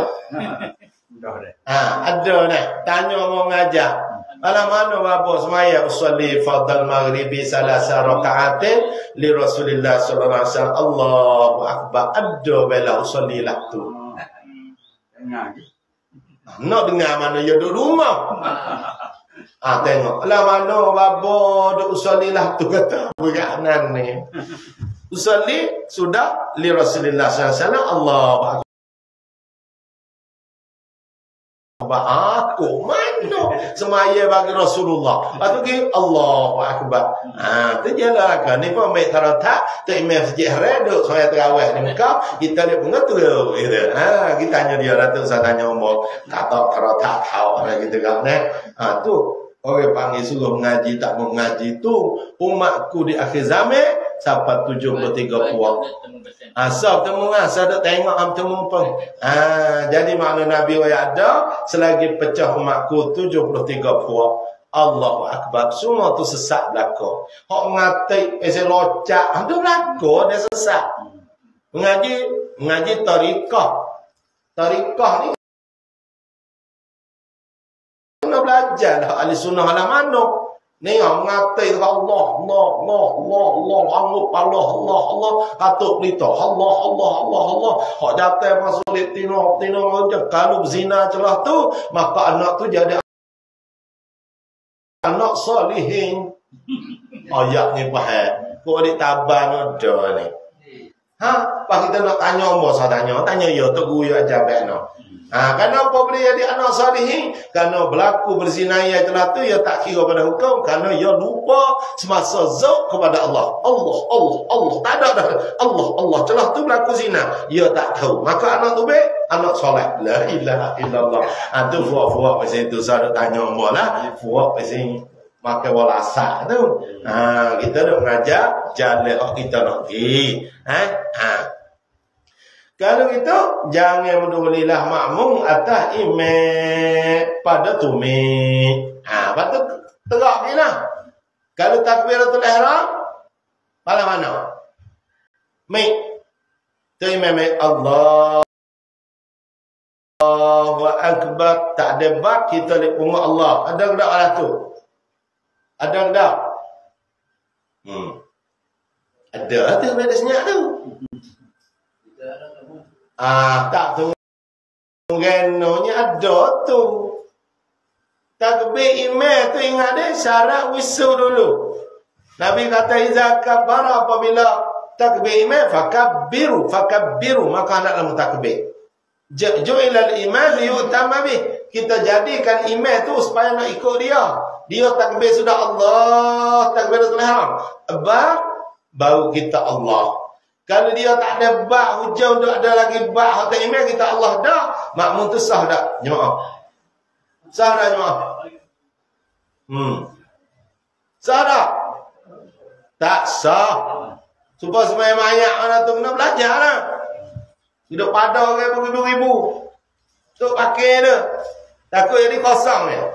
Ada dah. Tanya mau ngajar. Alam mana bapa semaya usolli fardal maghribi salasa rakaatin li Rasulillah sallallahu alaihi wasallam. Allahu akbar. Ada bela usolli lah tu. Nak dengar mana ya duduk rumah. Tengok. Alam mana bapa duk usolli lah tu kata beranan ni. Usolli sudah li Rasulillah sallallahu alaihi wasallam. Allahu akbar. Aku mana semaya bagi Rasulullah. Lepas tu Allahu akbar. Tu jelah kan ni pun ambil tarotak tu imam masjid haram duk semaya tarawih di Mekah, kita dia pun tu gitu. Kita tanya dia lah tu, saya tanya umur tak tahu tarotak tahu gitu kan. Tu orang panggil suruh mengaji tak mau mengaji tu umatku di akhir zaman sampai 73 puak. Asal temu asal dak tengok am temu pun. Jadi makna Nabi wa ada selagi pecah umatku 73 puak. Allahu akbar. Semua tu sesat belaka. Hak ngatai pasal locak, tu belaka dia sesat. Mengaji tariqah. Tariqah ni kena belajar dah ahli sunnah ala mana. Ni mengatai Allah, katuk pelita, Allah. Hak datang masuk tino macam kalau berzina celah tu, maka anak tu jadi anak salihin. Ayat ni faham. Kau adik taban ada ni. Pas kita nak tanya apa saya tanya ya tu guru ajar bekno. Kenapa boleh jadi anak salihin? Kerana berlaku berzina ia telah tu ia tak kira pada hukum, kerana ia lupa semasa zauk kepada Allah. Allah tak ada dah. Allah telah tu berlaku zina, ia tak tahu. Maka anak tu baik, anak soleh. La ilaha illallah. Tu fuak pasal tu saya tanya ambalah, fuak pasal maka walasak tu. Kita nak mengajar jalan kita nak pergi. Kalau itu jangan mendulilah makmum atas imam pada tumi. Lepas tu tegak ni lah. Kalau takbiratul ihram pada mana? Mik. Tu imam Allahu akbar, tak ada bab kita lihat umat Allah. Ada ke tak lah tu? Ada ke tak? Ada tu pada senyap tu. Tak tunggu-tunggunya ada tu. Takbir imam tu ingat dia syarat wisu dulu. Nabi kata iza kabara apabila takbir imam fakabbiru maka hendaklah takbir. Ju'ilal imam liyutamma bih. Kita jadikan imam tu supaya nak ikut dia. Dia takbir sudah Allah, takbiratul ihram. Baru kita Allah. Kalau dia tak ada bak hujung untuk ada lagi bak hotel imam kita Allah dah, makmum tu sah dak jemaah? Sah dak jemaah? Sah dak? Tak sah. Supaya semua mayat mana tu kena belajar lah. Hidup pada orang beribu-ribu. Tu pakai dia. Takut jadi kosong ni.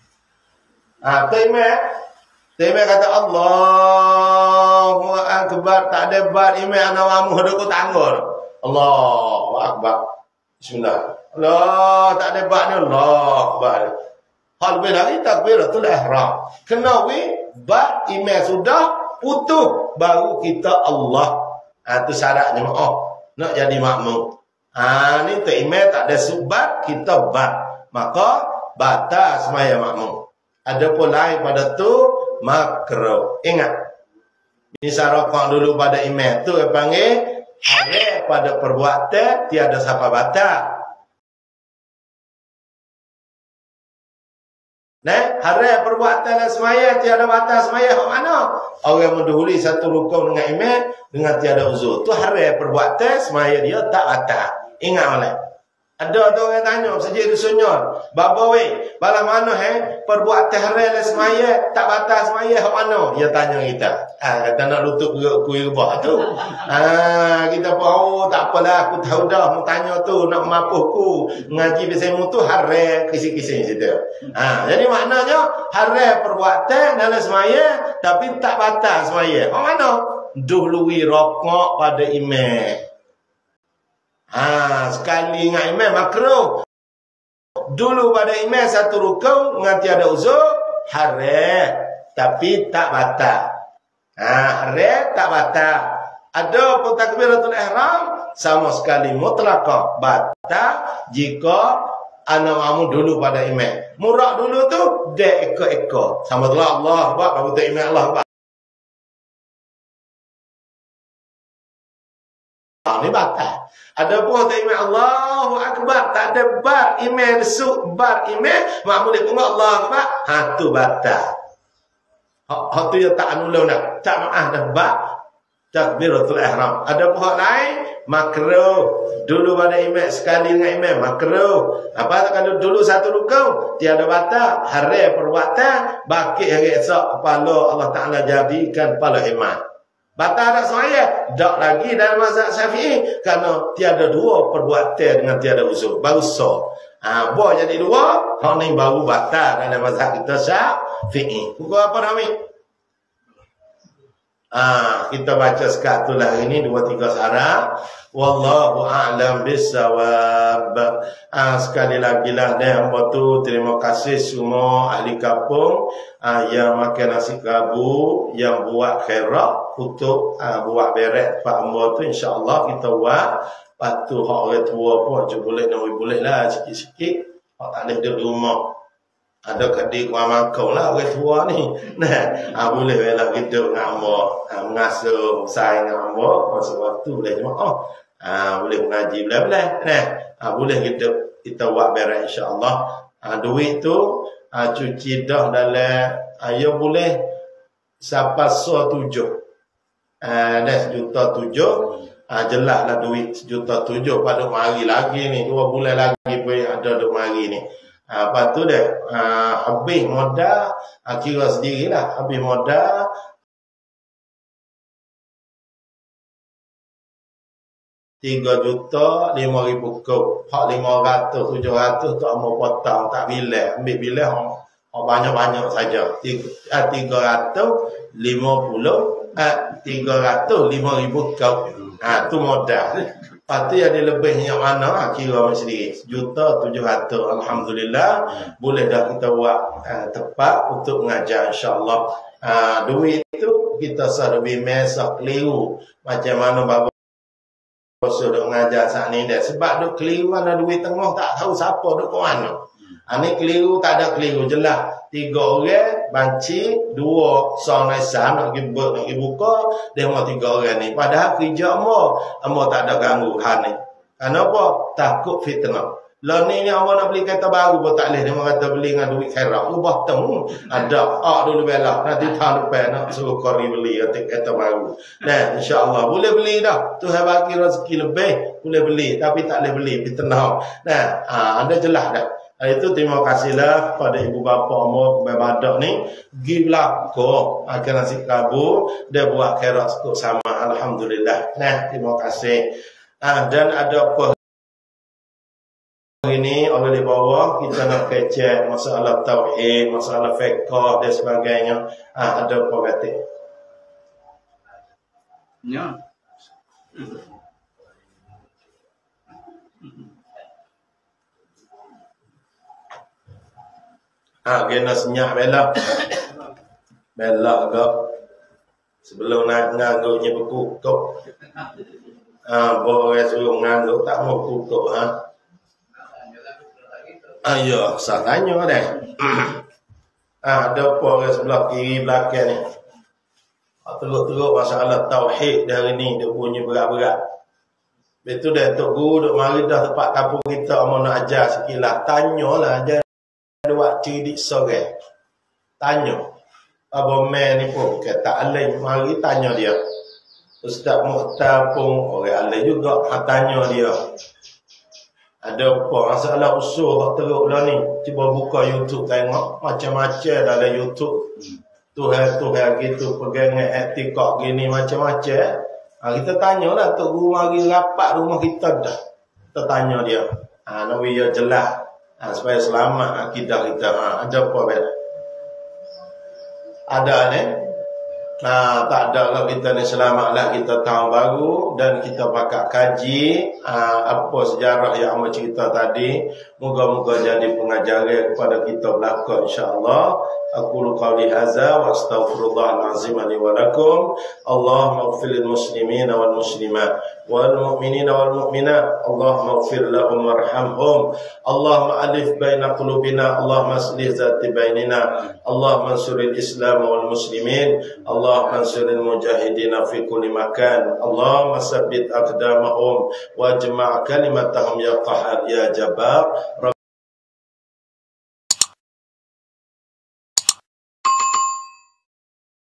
Imam kata Allahu akbar, tak ada bar imam anak mamu duk tanggur. Allahu akbar. Bismillah. Allah tak ada bar ni Allah akbar. Hal belagi takbiratul ihram. Kena bar imam sudah putus baru kita Allah. Tu syaratnya nak jadi makmum. Ni tu imam tak ada subat kita bar. Maka batas semaya makmum. Ada pun lain pada tu makruh. Ingat. Misal rokok dulu pada imam tu panggil ada pada perbuatan tiada siapa batal. Haram perbuatan dan semaya tiada batas semaya hak mana? Orang mendahului satu rukun dengan imam dengan tiada uzur. Tu haram perbuatan semaya dia tak batal. Ingat oleh. Ada orang tanya saja dusunnya. Bapa weh, bala mana perbuatan haram dan semaya tak batal semaya hak mana? Dia tanya kita. Kata nak lutut kuih rebah tu. Kita pun tak apalah, aku tahu dah mu tanya tu nak mapuhku ngaji bersemu tu haram kisih-kisih situ. Jadi maknanya haram perbuatan dalam semaya tapi tak batal semaya. Hak mana? Dului rokok pada imam. Sekali ingat imam makruh. Dulu pada imam satu rukun dengan tiada uzur haram tapi tak batal. Haram tak batal. Ada pun takbiratul ihram sama sekali mutlaqah batal jika anak kamu dulu pada imam. Murak dulu tu dia ekor-ekor. Sama Allah Allah Akbar baru tu imam Allah Akbar. Ini batal. Ada pun tak imam Allahu Akbar, tak ada bar imam desuk bar imam makmum dia pun Allah Akbar, tu batal. Hak tu dia tak anulun dah. Tak maaf dah bar takbiratul ihram. Ada pun lain makruh. Dulu pada imam sekali dengan imam makruh. Apa kalau dulu satu rukun tiada batal, haram perbuatan, baki hari esok kepala Allah Taala jadikan kepala imam. Batal tak semaya? Tak lagi dalam mazhab Syafi'i kerana tiada dua perbuatan dengan tiada uzur. Baru so. Buat jadi dua, hak ni baru batal dalam mazhab kita Syafi'i. Pukul apa Rami? Kita baca sekat tu lah hari ni 2-3 sarah. Wallahu a'lam bisawab. Sekali lagi lah hamba tu terima kasih semua ahli kampung yang makan nasi kerabu, yang buat khairat untuk buat beret pak hamba tu, insya-Allah kita buat. Patu hak orang tua pun boleh lah sikit-sikit. Hak tak boleh duduk di rumah. Ada kadik kuah makau lah orang tua ni. Boleh lah kita dengan hamba, mengasuh sayang dengan hamba masa waktu boleh jemaah. Boleh mengaji belah-belah. Boleh kita buat berat insya-Allah. Duit tu cuci dah dalam boleh sampai 1.7 juta. Dah 1.7 juta. Jelaslah duit 1.7 juta pada mari lagi ni 2 bulan lagi pun ada duk mari ni. Lepas tu dah habis modal, kira sendirilah habis modal 3.500.000 kop. Hak 500, 700 tu amo potong tak bilang. Ambil bilang banyak-banyak saja. 350 kop. Tu modal. Lepas tu ada lebih yang mana kira sendiri. 1.700.000. Alhamdulillah boleh dah kita buat tepat untuk mengajar insya-Allah. Duit tu kita lebih mesah keliru macam mana bapa duk mengajar saat ni dah. Sebab duk keliru mana duit tengah tak tahu siapa duk ke mana. Ni keliru tak ada keliru jelas. 3 orang banci, 2 seorang Islam nak pergi buka, dia mau 3 orang ni. Padahal kerja amo tak ada gangguan ni. Kenapa? Takut fitnah. Lah ni amo nak beli kereta baru pun tak boleh. Dia kata beli dengan duit khairat. Ubah temu. Ada. Dulu belak. Nanti tahun depan nak suruh kori beli kereta baru. InsyaAllah. Boleh beli dah. Tuhan bagi rezeki lebih. Boleh beli. Tapi tak boleh beli. Fitnah. Anda jelas dah. Itu terima kasihlah kepada ibu bapa umur kebadak ni. Gilah ko akan nasi kabu. Dia buat khairat sama. Alhamdulillah. Terima kasih. Dan ada apa ini oleh di bawah kita nak kecek masalah tauhid, masalah fiqh dan sebagainya. Ada apa kata? Ya. Kena senyap bela. Bela ke? Sebelum nak ngangguknya berkukuk. Boleh suruh ngangguk tak mau kukuk Ya, saya tanya dah. Ada apa orang sebelah kiri belakang ni? Teruk-teruk masalah tauhid dari ni dia punya berat-berat. Betul dah Tok Guru duk mari dah tempat kampung kita mau nak ajar sikitlah. Tanyalah ajar buat cerdik sore. Tanya. Abang man ni pun kata alai, mari tanya dia. Ustaz Mukhtar pun orang alai juga, tanya dia. Ada apa masalah usul hak teruk lah ni. Cuba buka YouTube tengok macam-macam dalam YouTube. Tuhan gitu pegang etikok gini macam-macam. Kita tanyalah tok guru mari rapat rumah kita dah. Kita tanya dia. Nak biar jelas. Supaya selamat akidah kita. Ada apa bet? Ada ni. Tak ada lah kita ni selamatlah kita tahun baru dan kita bakal kaji apa sejarah yang Amba cerita tadi. Moga-moga jadi pengajaran kepada kita belaka insya-Allah. Aqulu qawli hadza wa astaghfirullahal azim li wa lakum. Allahumma ighfir lil muslimina wal muslimat wal mu'minina wal mu'minat. Allahumma ighfir lahum warhamhum. Allahumma alif baina qulubina. Allahumma aslih zati bainina. Allahumma ansuril islam wal muslimin. Allahumma ansuril mujahidina fi kulli makan. Allahumma sabbit aqdamahum wajma' kalimatahum ya qahhar ya jabbar.